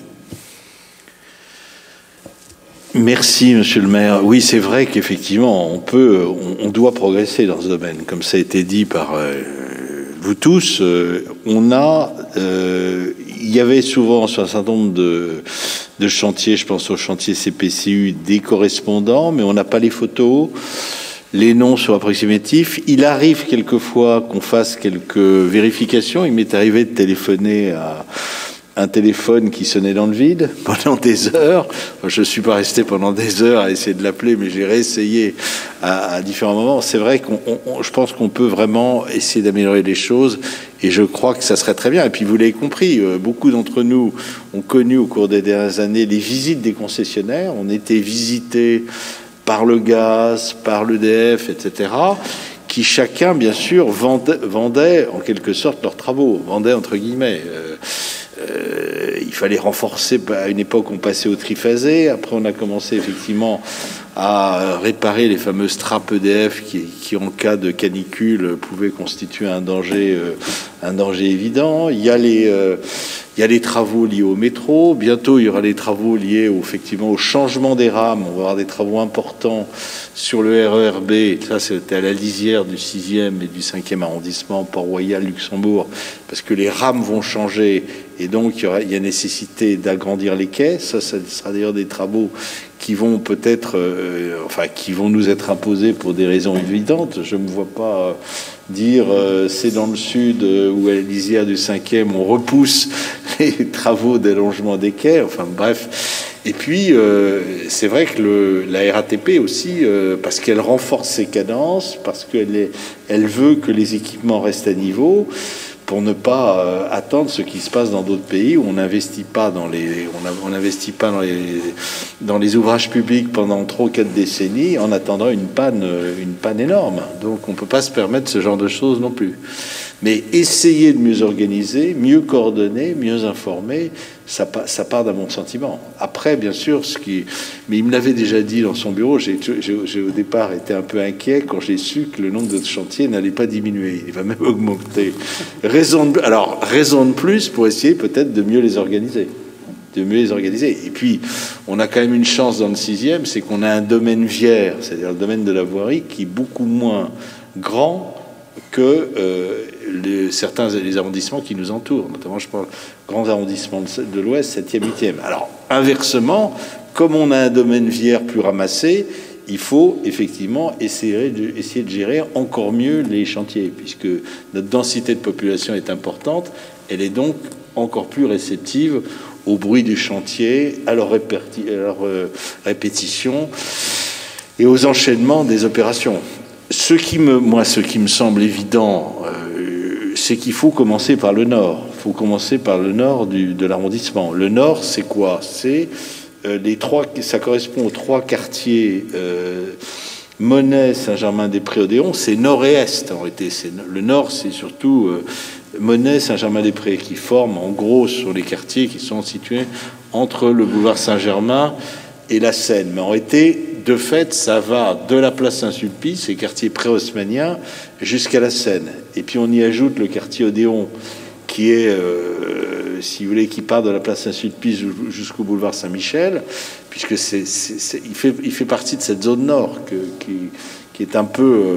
Merci, monsieur le maire. Oui, c'est vrai qu'effectivement, on doit progresser dans ce domaine. Comme ça a été dit par vous tous, il y avait souvent sur un certain nombre de chantiers, je pense au chantier CPCU, des correspondants, mais on n'a pas les photos. Les noms sont approximatifs. Il arrive quelquefois qu'on fasse quelques vérifications. Il m'est arrivé de téléphoner à un téléphone qui sonnait dans le vide pendant des heures. Enfin, je ne suis pas resté pendant des heures à essayer de l'appeler, mais j'ai réessayé à différents moments. C'est vrai je pense qu'on peut vraiment essayer d'améliorer les choses, et je crois que ça serait très bien. Et puis vous l'avez compris, beaucoup d'entre nous ont connu au cours des dernières années les visites des concessionnaires. On était visités par le gaz, par l'EDF, etc., qui chacun, bien sûr, vendait en quelque sorte leurs travaux, vendait entre guillemets. Il fallait renforcer. À une époque, on passait au triphasé. Après, on a commencé effectivement à réparer les fameuses trappes EDF qui en cas de canicule, pouvaient constituer un danger évident. Il y a les travaux liés au métro. Bientôt, il y aura les travaux liés effectivement au changement des rames. On va avoir des travaux importants sur le RERB. Ça, c'était à la lisière du 6e et du 5e arrondissement, Port-Royal, Luxembourg, parce que les rames vont changer, et donc il y a nécessité d'agrandir les quais. Ça sera d'ailleurs des travaux qui vont peut-être, qui vont nous être imposés pour des raisons évidentes. Je ne me vois pas dire c'est dans le sud ou à la lisière du 5e, on repousse les travaux d'allongement des quais. Enfin bref. Et puis, c'est vrai que la RATP aussi, parce qu'elle renforce ses cadences, parce qu'elle veut que les équipements restent à niveau, pour ne pas attendre ce qui se passe dans d'autres pays où on n'investit pas dans les ouvrages publics pendant 3 ou 4 décennies en attendant une panne énorme. Donc on ne peut pas se permettre ce genre de choses non plus. Mais essayer de mieux organiser, mieux coordonner, mieux informer, ça part d'un bon sentiment. Après, bien sûr, mais il me l'avait déjà dit dans son bureau, j'ai au départ été un peu inquiet quand j'ai su que le nombre de chantiers n'allait pas diminuer, il va même augmenter. Raison de plus pour essayer peut-être de mieux les organiser. Et puis, on a quand même une chance dans le 6e, c'est qu'on a un domaine viaire, c'est-à-dire le domaine de la voirie, qui est beaucoup moins grand que les arrondissements qui nous entourent, notamment je parle grands arrondissements de l'Ouest, 7e, 8e. Alors, inversement, comme on a un domaine viaire plus ramassé, il faut effectivement essayer de gérer encore mieux les chantiers, puisque notre densité de population est importante, elle est donc encore plus réceptive au bruit du chantier, à leur répétition et aux enchaînements des opérations. Ce qui me semble évident, c'est qu'il faut commencer par le nord. Il faut commencer par le nord de l'arrondissement. Le nord, c'est quoi? C'est ça correspond aux 3 quartiers Monnet, Saint-Germain-des-Prés, Odéon. C'est nord et est en réalité. Le nord, c'est surtout Monnet, Saint-Germain-des-Prés, qui forment en gros sur les quartiers qui sont situés entre le boulevard Saint-Germain et la Seine. Mais en réalité, de fait, ça va de la place Saint-Sulpice, ces quartiers pré-haussmanniens, jusqu'à la Seine. Et puis on y ajoute le quartier Odéon, qui est, si vous voulez, qui part de la place Saint-Sulpice jusqu'au boulevard Saint-Michel, puisque il fait partie de cette zone nord qui est un peu...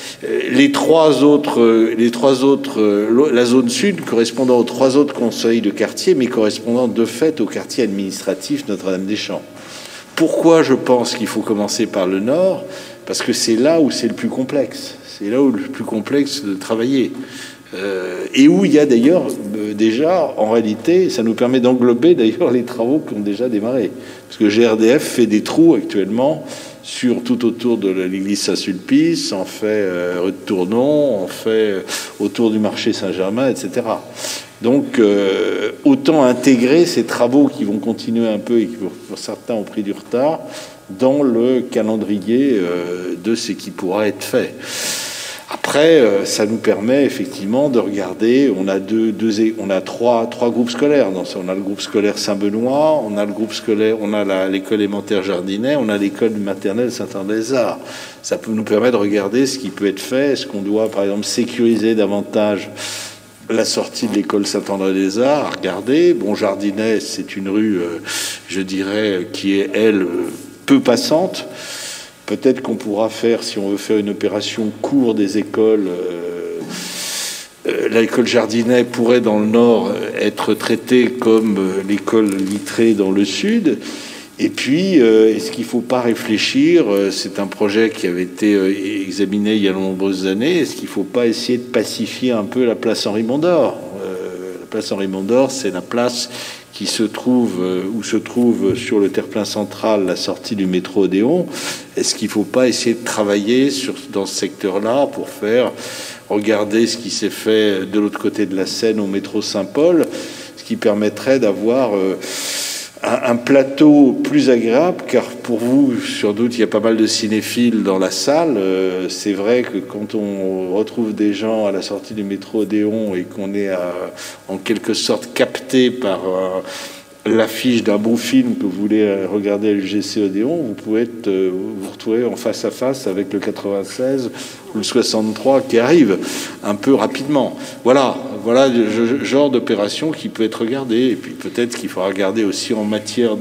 la zone sud correspondant aux 3 autres conseils de quartier, mais correspondant de fait au quartier administratif Notre-Dame-des-Champs. Pourquoi je pense qu'il faut commencer par le nord? Parce que c'est là où c'est le plus complexe. C'est là où le plus complexe de travailler. Et où il y a d'ailleurs déjà, en réalité, ça nous permet d'englober d'ailleurs les travaux qui ont déjà démarré. Parce que GRDF fait des trous actuellement tout autour de l'église Saint-Sulpice, on fait rue de Tournon, on fait autour du marché Saint-Germain, etc. Donc, autant intégrer ces travaux qui vont continuer un peu et qui, pour certains, ont pris du retard, dans le calendrier de ce qui pourra être fait. Après, ça nous permet effectivement de regarder. On a trois groupes scolaires. On a le groupe scolaire Saint-Benoît, on a l'école élémentaire Jardinet, on a l'école maternelle Saint-André-des-Arts. Ça peut nous permettre de regarder ce qui peut être fait. Est-ce qu'on doit, par exemple, sécuriser davantage la sortie de l'école Saint-André-des-Arts? Regardez, bon, Jardinet, c'est une rue, je dirais, qui est, elle, peu passante. Peut-être qu'on pourra faire, si on veut faire une opération cours des écoles, l'école Jardinet pourrait dans le nord être traitée comme l'école Littré dans le sud. Et puis, est-ce qu'il ne faut pas réfléchir, c'est un projet qui avait été examiné il y a de nombreuses années, est-ce qu'il ne faut pas essayer de pacifier un peu la place Henri Mondor? La place Henri Mondor, c'est la place qui se trouve, où se trouve sur le terre-plein central la sortie du métro Odéon. Est-ce qu'il ne faut pas essayer de travailler dans ce secteur-là pour regarder ce qui s'est fait de l'autre côté de la Seine au métro Saint-Paul, ce qui permettrait d'avoir un plateau plus agréable, car pour vous, sans doute, il y a pas mal de cinéphiles dans la salle. C'est vrai que quand on retrouve des gens à la sortie du métro Odéon et qu'on est en quelque sorte capté par l'affiche d'un beau film que vous voulez regarder à l'UGC Odéon, vous pouvez vous retrouver en face à face avec le 96 ou le 63 qui arrive un peu rapidement. Voilà le genre d'opération qui peut être regardé. Et puis peut-être qu'il faudra regarder aussi en matière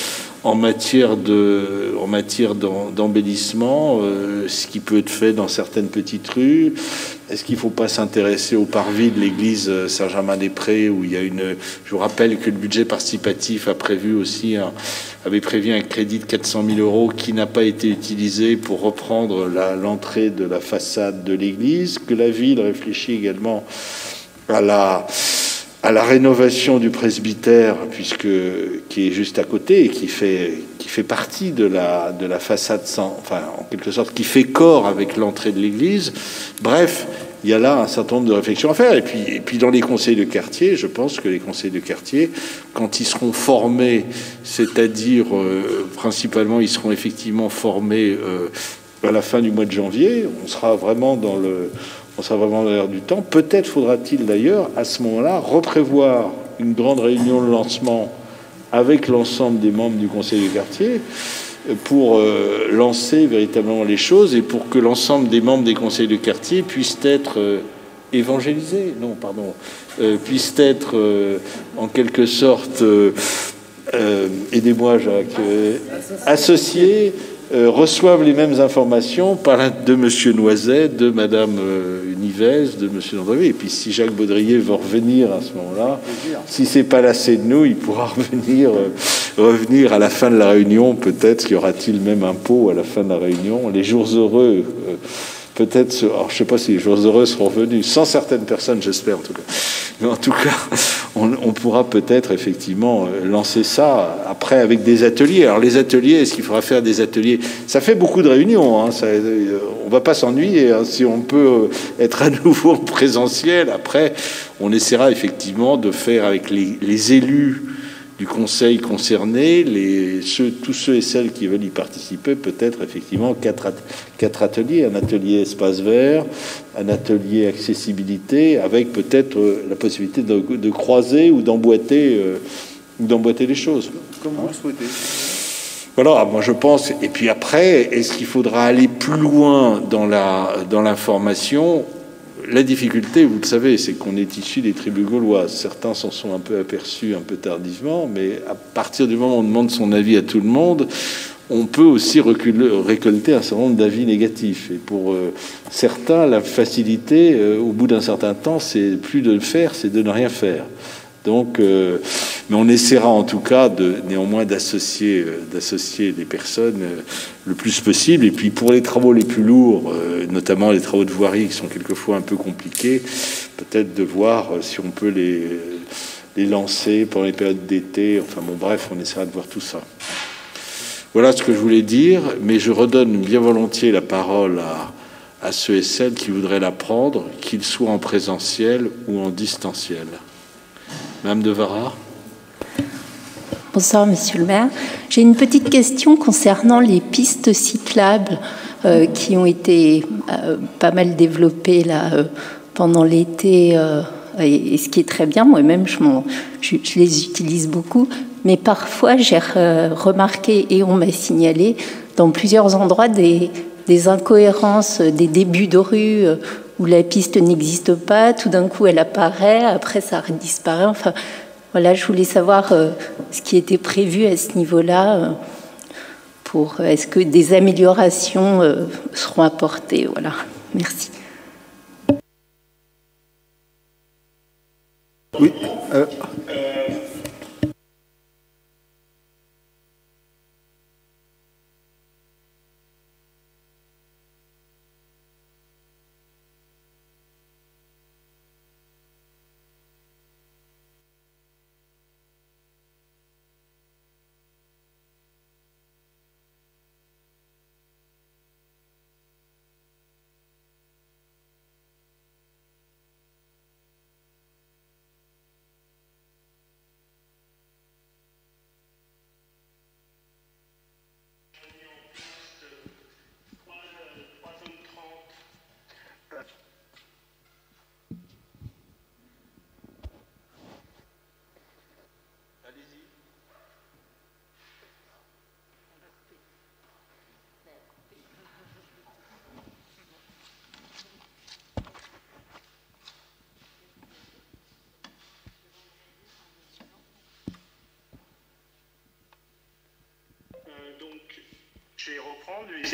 d'embellissement, ce qui peut être fait dans certaines petites rues. Est-ce qu'il ne faut pas s'intéresser au parvis de l'église Saint-Germain-des-Prés, où il y a je vous rappelle que le budget participatif avait prévu un crédit de 400 000 euros qui n'a pas été utilisé pour reprendre l'entrée de la façade de l'église, que la ville réfléchit également à la rénovation du presbytère, qui est juste à côté et qui fait partie de la façade, en quelque sorte, qui fait corps avec l'entrée de l'église. Bref, il y a là un certain nombre de réflexions à faire. Et puis dans les conseils de quartier, je pense que les conseils de quartier, quand ils seront formés, c'est-à-dire principalement, ils seront effectivement formés à la fin du mois de janvier, on sera vraiment dans l'air du temps. Peut-être faudra-t-il d'ailleurs, à ce moment-là, reprévoir une grande réunion de lancement avec l'ensemble des membres du conseil de quartier pour lancer véritablement les choses et pour que l'ensemble des membres des conseils de quartier puissent être évangélisés, puissent être en quelque sorte, aidez-moi Jacques, associés, reçoivent les mêmes informations de Monsieur Noiset, de Madame Nivez, de Monsieur Landrevé. Et puis si Jacques Baudrier veut revenir à ce moment-là, si c'est pas lassé de nous, il pourra revenir à la fin de la réunion. Peut-être y aura-t-il même un pot à la fin de la réunion. Les jours heureux, peut-être. Alors je sais pas si les jours heureux seront venus. Sans certaines personnes, j'espère en tout cas. Mais en tout cas, on pourra peut-être effectivement lancer ça après avec des ateliers. Alors les ateliers, est-ce qu'il faudra faire des ateliers? Ça fait beaucoup de réunions. On va pas s'ennuyer si on peut être à nouveau en présentiel. Après, on essaiera effectivement de faire avec les élus du conseil concerné, tous ceux et celles qui veulent y participer, peut-être effectivement quatre ateliers, un atelier espace vert, un atelier accessibilité, avec peut-être la possibilité de croiser ou d'emboîter les choses. Comme vous le souhaitez. Voilà, moi je pense. Et puis après, est-ce qu'il faudra aller plus loin dans l'information? La difficulté, vous le savez, c'est qu'on est issu des tribus gauloises. Certains s'en sont un peu aperçus un peu tardivement, mais à partir du moment où on demande son avis à tout le monde, on peut aussi récolter un certain nombre d'avis négatifs. Et pour certains, la facilité, au bout d'un certain temps, c'est plus de le faire, c'est de ne rien faire. Donc, mais on essaiera en tout cas néanmoins d'associer les personnes le plus possible. Et puis pour les travaux les plus lourds, notamment les travaux de voirie qui sont quelquefois un peu compliqués, peut-être de voir si on peut les lancer pendant les périodes d'été. Enfin bon, bref, on essaiera de voir tout ça. Voilà ce que je voulais dire, mais je redonne bien volontiers la parole à ceux et celles qui voudraient la prendre, qu'ils soient en présentiel ou en distanciel. Madame de Vara. Bonsoir, Monsieur le maire. J'ai une petite question concernant les pistes cyclables qui ont été pas mal développées là, pendant l'été, et ce qui est très bien. Moi-même, je les utilise beaucoup. Mais parfois, j'ai remarqué, et on m'a signalé, dans plusieurs endroits, des incohérences, des débuts de rue où la piste n'existe pas, tout d'un coup elle apparaît, après ça disparaît. Enfin, voilà, je voulais savoir ce qui était prévu à ce niveau-là. Est-ce que des améliorations seront apportées? Voilà, merci. Oui.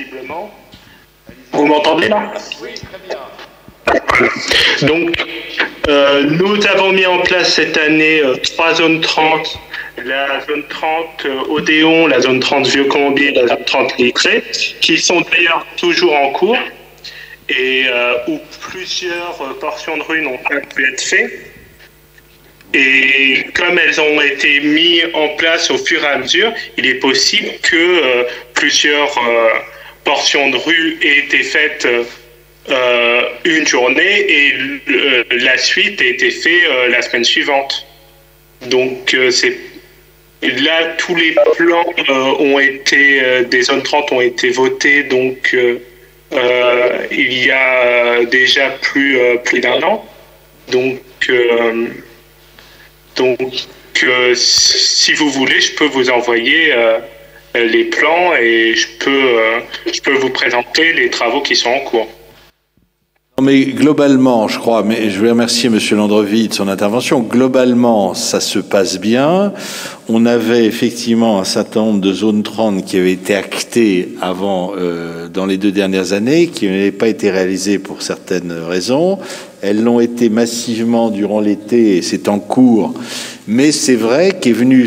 visiblement. Vous m'entendez là? Oui, très bien. Donc, nous avons mis en place cette année 3 zones 30. La zone 30 Odéon, la zone 30 Vieux-Colombier, la zone 30 Ligré, qui sont d'ailleurs toujours en cours et où plusieurs portions de rue n'ont pas pu être faites. Et comme elles ont été mises en place au fur et à mesure, il est possible que plusieurs portions de rue aient été faites une journée et la suite a été faite la semaine suivante. Donc là, tous les plans ont été des zones 30 ont été votés, donc il y a déjà plus d'un an. Donc si vous voulez, je peux vous envoyer les plans et je peux vous présenter les travaux qui sont en cours. Non, mais globalement, je crois, mais je veux remercier M. Landrevie de son intervention. Globalement, ça se passe bien. On avait effectivement un certain nombre de zones 30 qui avaient été actées avant, dans les 2 dernières années, qui n'avaient pas été réalisées pour certaines raisons. Elles l'ont été massivement durant l'été et c'est en cours. Mais c'est vrai qu'est venu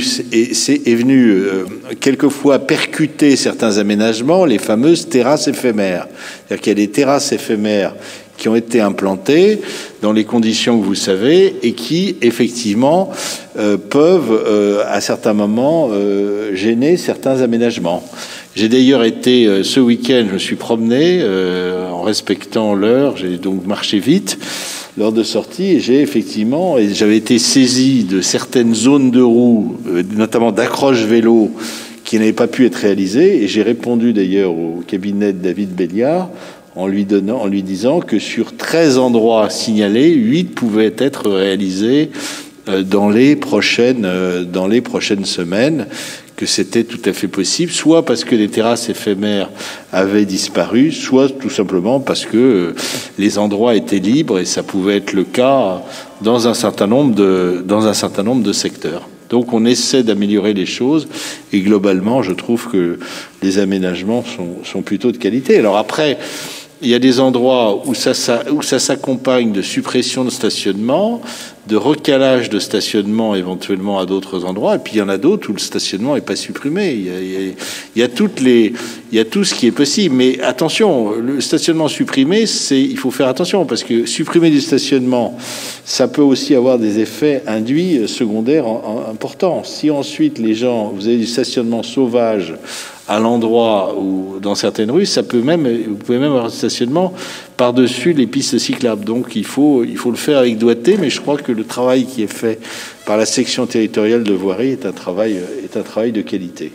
quelquefois percuter certains aménagements, les fameuses terrasses éphémères. C'est-à-dire qu'il y a des terrasses éphémères qui ont été implantées dans les conditions que vous savez et qui, effectivement, peuvent, à certains moments, gêner certains aménagements. J'ai d'ailleurs été, ce week-end, je me suis promené en respectant l'heure, j'ai donc marché vite, l'heure de sortie, et j'ai effectivement, et j'avais été saisi de certaines zones de roue, notamment d'accroche vélo, qui n'avaient pas pu être réalisées, et j'ai répondu d'ailleurs au cabinet de David Béliard, en lui disant que sur 13 endroits signalés, 8 pouvaient être réalisés dans les prochaines semaines, que c'était tout à fait possible, soit parce que les terrasses éphémères avaient disparu, soit tout simplement parce que les endroits étaient libres, et ça pouvait être le cas dans un certain nombre de secteurs. Donc on essaie d'améliorer les choses, et globalement, je trouve que les aménagements sont plutôt de qualité. Alors après, il y a des endroits où ça s'accompagne de suppression de stationnement, de recalage de stationnement éventuellement à d'autres endroits, et puis il y en a d'autres où le stationnement n'est pas supprimé. Il y a tout ce qui est possible. Mais attention, le stationnement supprimé, il faut faire attention, parce que supprimer du stationnement, ça peut aussi avoir des effets induits secondaires importants. Si ensuite vous avez du stationnement sauvage à l'endroit où, dans certaines rues, vous pouvez même avoir un stationnement par-dessus les pistes cyclables. Donc il faut le faire avec doigté, mais je crois que le travail qui est fait par la section territoriale de voirie est un travail de qualité.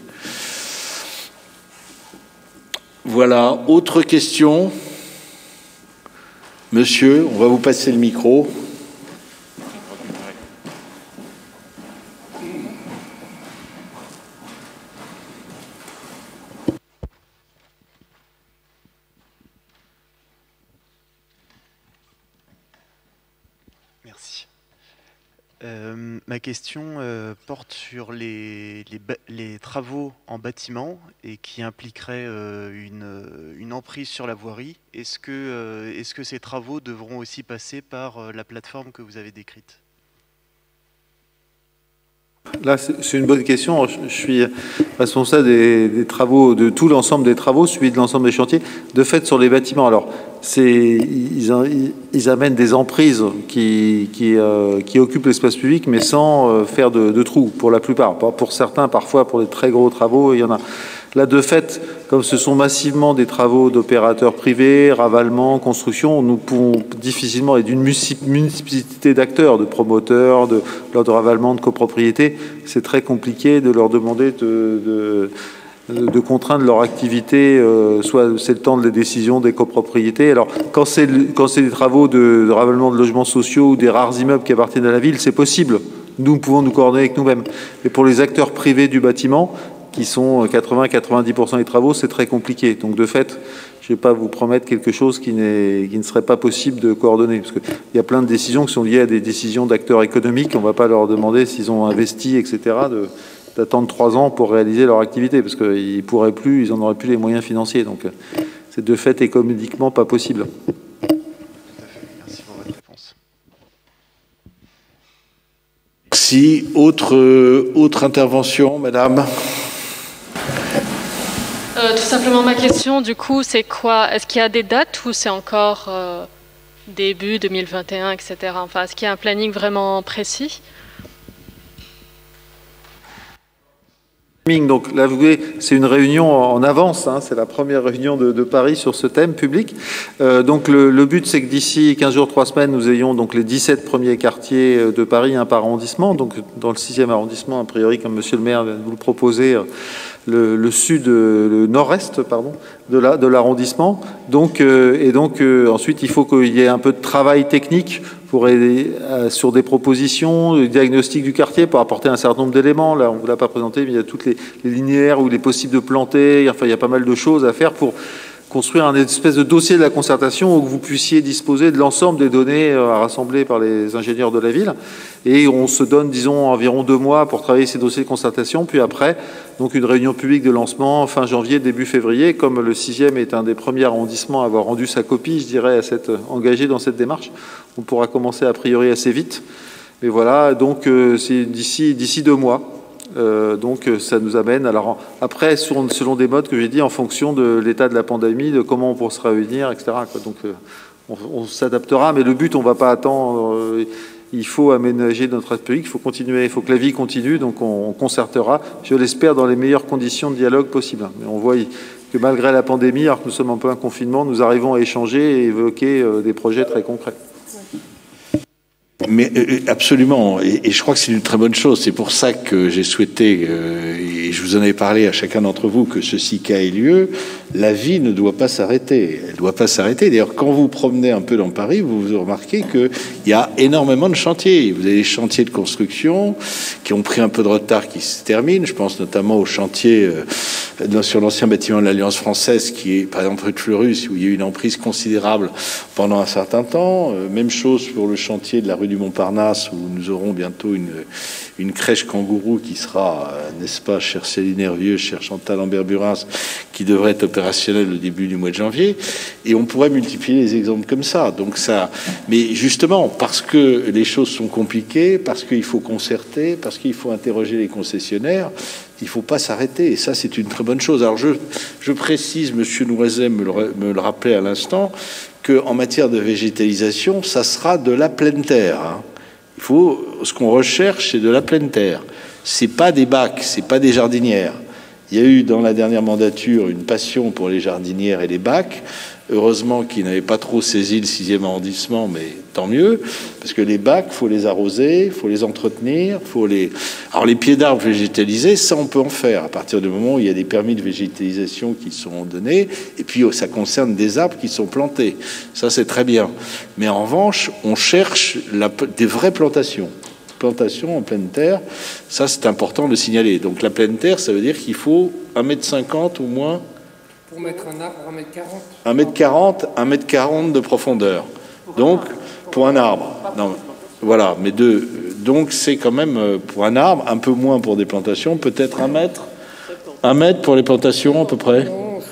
Voilà. Autre question? Monsieur, on va vous passer le micro. Ma question porte sur les travaux en bâtiment et qui impliqueraient une emprise sur la voirie. Est-ce que ces travaux devront aussi passer par la plateforme que vous avez décrite? Là, c'est une bonne question. Je suis responsable des travaux, de tout l'ensemble des travaux, suivi de l'ensemble des chantiers. De fait, sur les bâtiments, alors, ils amènent des emprises qui occupent l'espace public, mais sans faire de trous, pour la plupart. Pour certains, parfois, pour les très gros travaux, il y en a. Là, de fait, comme ce sont massivement des travaux d'opérateurs privés, ravalement, construction, nous pouvons difficilement, et d'une multiplicité d'acteurs, de promoteurs, lors de ravalement, de copropriété, c'est très compliqué de leur demander de contraindre leur activité, soit c'est le temps de les décisions des copropriétés. Alors, quand c'est des travaux de ravalement de logements sociaux ou des rares immeubles qui appartiennent à la ville, c'est possible. Nous pouvons nous coordonner avec nous-mêmes. Mais pour les acteurs privés du bâtiment, qui sont 80-90% des travaux, c'est très compliqué. Donc, de fait, je ne vais pas vous promettre quelque chose qui ne serait pas possible de coordonner. Parce qu'il y a plein de décisions qui sont liées à des décisions d'acteurs économiques. On ne va pas leur demander s'ils ont investi, etc., d'attendre 3 ans pour réaliser leur activité, parce qu'ils pourraient plus, ils n'en auraient plus les moyens financiers. Donc c'est de fait économiquement pas possible. Merci pour votre réponse. Merci. Autre intervention, madame? Tout simplement, ma question, du coup, c'est quoi? Est-ce qu'il y a des dates ou c'est encore début 2021, etc. Enfin, est-ce qu'il y a un planning vraiment précis? Donc là, vous voyez, c'est une réunion en avance, hein, c'est la première réunion de Paris sur ce thème public. Donc le but, c'est que d'ici 15 jours, 3 semaines, nous ayons donc les 17 premiers quartiers de Paris, un par arrondissement. Donc dans le 6e arrondissement, a priori, comme monsieur le maire vient de vous le proposer, le sud, le nord-est, pardon, de l'arrondissement. Donc ensuite, il faut qu'il y ait un peu de travail technique pour aider sur des propositions, le diagnostic du quartier, pour apporter un certain nombre d'éléments. Là, on ne vous l'a pas présenté, mais il y a toutes les linéaires où il est possible de planter. Enfin, il y a pas mal de choses à faire pour construire un espèce de dossier de la concertation où vous puissiez disposer de l'ensemble des données rassemblées par les ingénieurs de la ville. Et on se donne, disons, environ 2 mois pour travailler ces dossiers de concertation. Puis après, donc une réunion publique de lancement fin janvier, début février. Comme le 6e est un des premiers arrondissements à avoir rendu sa copie, je dirais, à s'être engagé dans cette démarche, on pourra commencer a priori assez vite. Mais voilà, donc c'est d'ici 2 mois. Donc ça nous amène, alors après selon des modes que j'ai dit, en fonction de l'état de la pandémie, de comment on pourra se réunir, etc. Donc on s'adaptera, mais le but, on ne va pas attendre, il faut aménager notre public, il faut continuer, il faut que la vie continue, donc on concertera, je l'espère, dans les meilleures conditions de dialogue possibles. Mais on voit que malgré la pandémie, alors que nous sommes un peu en confinement, nous arrivons à échanger et évoquer des projets très concrets. Mais absolument, et je crois que c'est une très bonne chose. C'est pour ça que j'ai souhaité, et je vous en ai parlé à chacun d'entre vous, que ce SICA ait lieu. La vie ne doit pas s'arrêter. Elle ne doit pas s'arrêter. D'ailleurs, quand vous promenez un peu dans Paris, vous remarquez qu'il y a énormément de chantiers. Vous avez des chantiers de construction qui ont pris un peu de retard, qui se terminent. Je pense notamment au chantier sur l'ancien bâtiment de l'Alliance française, qui est, par exemple, rue de Fleurus, où il y a eu une emprise considérable pendant un certain temps. Même chose pour le chantier de la rue du Montparnasse, où nous aurons bientôt une crèche kangourou qui sera, n'est-ce pas, cher Céline Hervieux, cher Chantal Lambert-Burins, qui devrait être opérationnelle au début du mois de janvier. Et on pourrait multiplier les exemples comme ça. Donc ça, mais justement, parce que les choses sont compliquées, parce qu'il faut concerter, parce qu'il faut interroger les concessionnaires, il ne faut pas s'arrêter. Et ça, c'est une très bonne chose. Alors je précise, Monsieur Noiset me le rappelait à l'instant, qu'en matière de végétalisation, ça sera de la pleine terre. Hein. Ce qu'on recherche, c'est de la pleine terre. C'est pas des bacs, c'est pas des jardinières. Il y a eu dans la dernière mandature une passion pour les jardinières et les bacs. Heureusement qu'ils n'avaient pas trop saisi le 6e arrondissement, mais tant mieux, parce que les bacs, faut les arroser, faut les entretenir, Alors les pieds d'arbres végétalisés, ça on peut en faire à partir du moment où il y a des permis de végétalisation qui sont donnés, et puis ça concerne des arbres qui sont plantés. Ça c'est très bien. Mais en revanche, on cherche des vraies plantations en pleine terre, ça c'est important de le signaler. Donc la pleine terre, ça veut dire qu'il faut 1,50 m au moins. Pour mettre un arbre, 1,40 m. 1,40 m de profondeur. Donc, pour un arbre. Non, voilà, mais donc c'est quand même pour un arbre, un peu moins pour des plantations, peut-être 1 mètre. 1 mètre pour les plantations à peu près.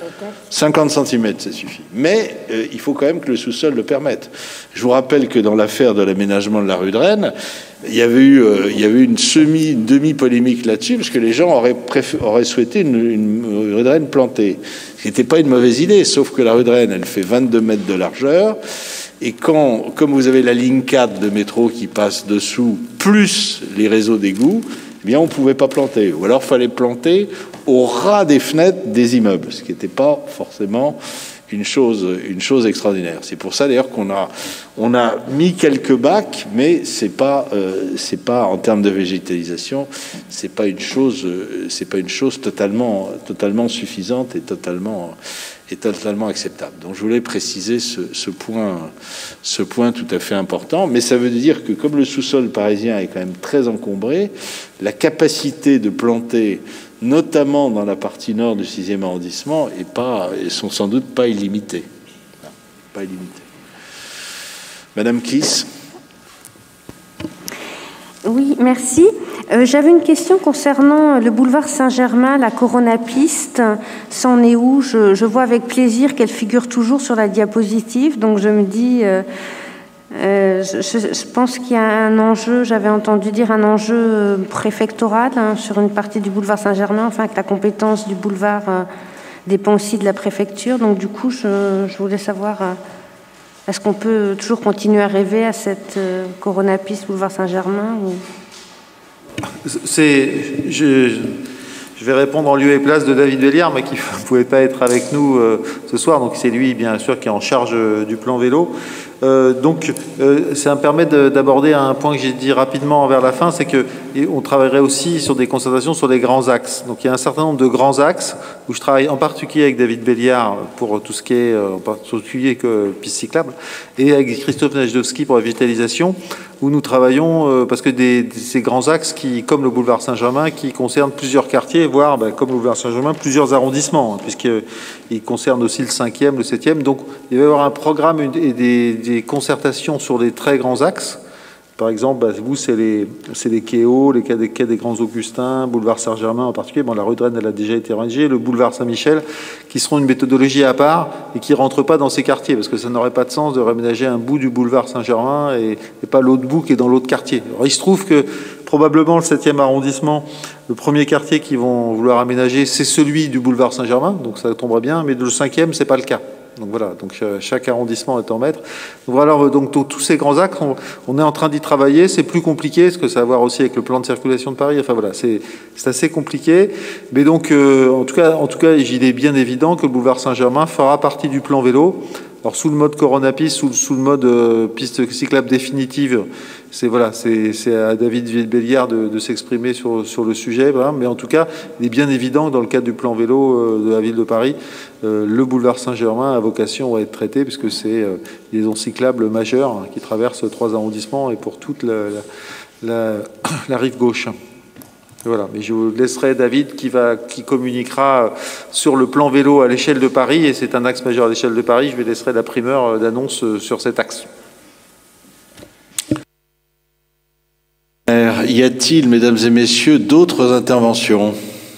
50 cm, ça suffit. Mais il faut quand même que le sous-sol le permette. Je vous rappelle que dans l'affaire de l'aménagement de la rue de Rennes, il y avait eu une demi-polémique là-dessus, parce que les gens auraient souhaité une rue de Rennes plantée. Ce n'était pas une mauvaise idée, sauf que la rue de Rennes, elle fait 22 mètres de largeur. Et comme vous avez la ligne 4 de métro qui passe dessous, plus les réseaux d'égouts, eh bien, on ne pouvait pas planter. Ou alors, il fallait planter au ras des fenêtres des immeubles, ce qui n'était pas forcément une chose extraordinaire. C'est pour ça, d'ailleurs, qu'on a mis quelques bacs, mais c'est pas en termes de végétalisation, c'est pas une chose totalement suffisante et totalement acceptable. Donc je voulais préciser ce point tout à fait important, mais ça veut dire que comme le sous-sol parisien est quand même très encombré, la capacité de planter, notamment dans la partie nord du 6e arrondissement, sont sans doute pas illimitées. Pas illimitées. Madame Kiss. Oui, merci. J'avais une question concernant le boulevard Saint-Germain, la Corona-Piste. C'en est où? Je vois avec plaisir qu'elle figure toujours sur la diapositive, donc je me dis... je pense qu'il y a un enjeu, j'avais entendu dire un enjeu préfectoral sur une partie du boulevard Saint-Germain, enfin que la compétence du boulevard dépend aussi de la préfecture. Donc du coup, je voulais savoir, est-ce qu'on peut toujours continuer à rêver à cette Corona-Piste boulevard Saint-Germain ou... Je vais répondre en lieu et place de David Belliard, mais qui ne pouvait pas être avec nous ce soir. Donc c'est lui, bien sûr, qui est en charge du plan vélo. Ça me permet d'aborder un point que j'ai dit rapidement vers la fin, c'est qu'on travaillerait aussi sur des constatations sur les grands axes. Donc il y a un certain nombre de grands axes où je travaille en particulier avec David Belliard pour tout ce qui est en particulier que piste cyclable, et avec Christophe Najdowski pour la végétalisation, où nous travaillons parce que ces grands axes qui, comme le boulevard Saint-Germain, qui concernent plusieurs quartiers, voire comme le boulevard Saint-Germain, plusieurs arrondissements, puisqu'il concerne aussi le 5e, le 7e. Donc il va y avoir un programme et des concertations sur les très grands axes. Par exemple, vous, c'est les quais hauts, les quais des Grands Augustins, boulevard Saint-Germain en particulier. Bon, la rue de Rennes, elle a déjà été rangée. Le boulevard Saint-Michel, qui seront une méthodologie à part et qui ne rentrent pas dans ces quartiers, parce que ça n'aurait pas de sens de réaménager un bout du boulevard Saint-Germain et pas l'autre bout qui est dans l'autre quartier. Alors, il se trouve que probablement le 7e arrondissement, le premier quartier qu'ils vont vouloir aménager, c'est celui du boulevard Saint-Germain, donc ça tomberait bien, mais le 5e, c'est pas le cas. Donc voilà, donc chaque arrondissement est en maître. Donc voilà, donc tous ces grands axes, on est en train d'y travailler. C'est plus compliqué, parce que ça a à voir aussi avec le plan de circulation de Paris. Enfin voilà, c'est assez compliqué. Mais donc, en tout cas, il est bien évident que le boulevard Saint-Germain fera partie du plan vélo. Alors sous le mode Corona-Piste, sous le mode piste cyclable définitive, c'est à David Belliard de s'exprimer sur le sujet. Voilà. Mais en tout cas, il est bien évident que dans le cadre du plan vélo de la ville de Paris, le boulevard Saint-Germain a vocation à être traité, puisque c'est une liaison cyclable majeure qui traverse 3 arrondissements et pour toute la rive gauche. Voilà, mais je vous laisserai David qui communiquera sur le plan vélo à l'échelle de Paris, et c'est un axe majeur à l'échelle de Paris. Je lui laisserai la primeur d'annonce sur cet axe. Y a-t-il, mesdames et messieurs, d'autres interventions?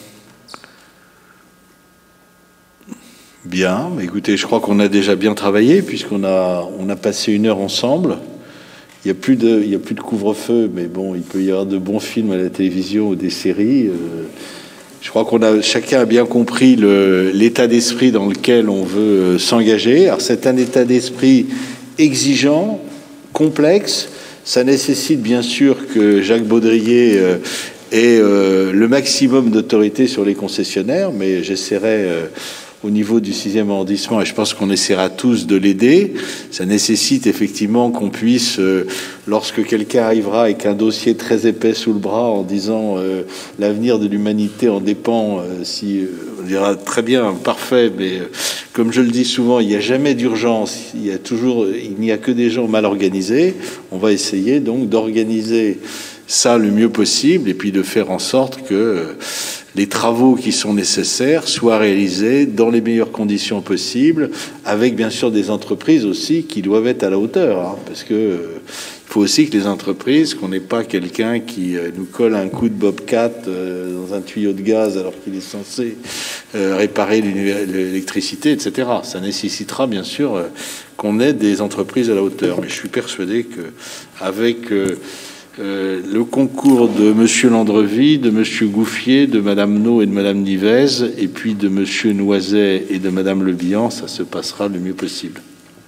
Bien, écoutez, je crois qu'on a déjà bien travaillé, puisqu'on a passé 1 heure ensemble. Il n'y a plus de couvre-feu, mais bon, il peut y avoir de bons films à la télévision ou des séries. Je crois chacun a bien compris l'état d'esprit dans lequel on veut s'engager. Alors c'est un état d'esprit exigeant, complexe. Ça nécessite bien sûr que Jacques Baudrier ait le maximum d'autorité sur les concessionnaires, mais j'essaierai au niveau du 6e arrondissement, et je pense qu'on essaiera tous de l'aider. Ça nécessite effectivement qu'on puisse, lorsque quelqu'un arrivera avec un dossier très épais sous le bras en disant l'avenir de l'humanité en dépend, on dira très bien, parfait, mais comme je le dis souvent, il n'y a jamais d'urgence, il n'y a que des gens mal organisés. On va essayer donc d'organiser ça le mieux possible, et puis de faire en sorte que les travaux qui sont nécessaires soient réalisés dans les meilleures conditions possibles, avec bien sûr des entreprises aussi qui doivent être à la hauteur, hein, parce que il faut aussi que les entreprises, qu'on n'ait pas quelqu'un qui nous colle un coup de Bobcat dans un tuyau de gaz alors qu'il est censé réparer l'électricité, etc. Ça nécessitera bien sûr qu'on ait des entreprises à la hauteur, mais je suis persuadé que avec le concours de Monsieur Landrevie, de Monsieur Gouffier, de Madame No et de Madame Nivez, et puis de Monsieur Noiset et de Madame Le Bihan, ça se passera le mieux possible.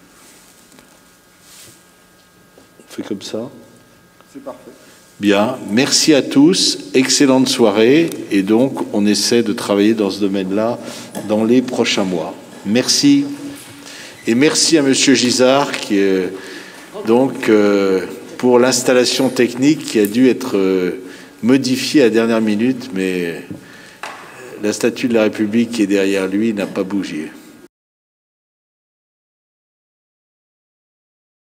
On fait comme ça? C'est parfait. Bien, merci à tous, excellente soirée, et donc on essaie de travailler dans ce domaine-là dans les prochains mois. Merci, et merci à Monsieur Gisard qui est donc pour l'installation technique qui a dû être modifiée à la dernière minute, mais la statue de la République qui est derrière lui n'a pas bougé.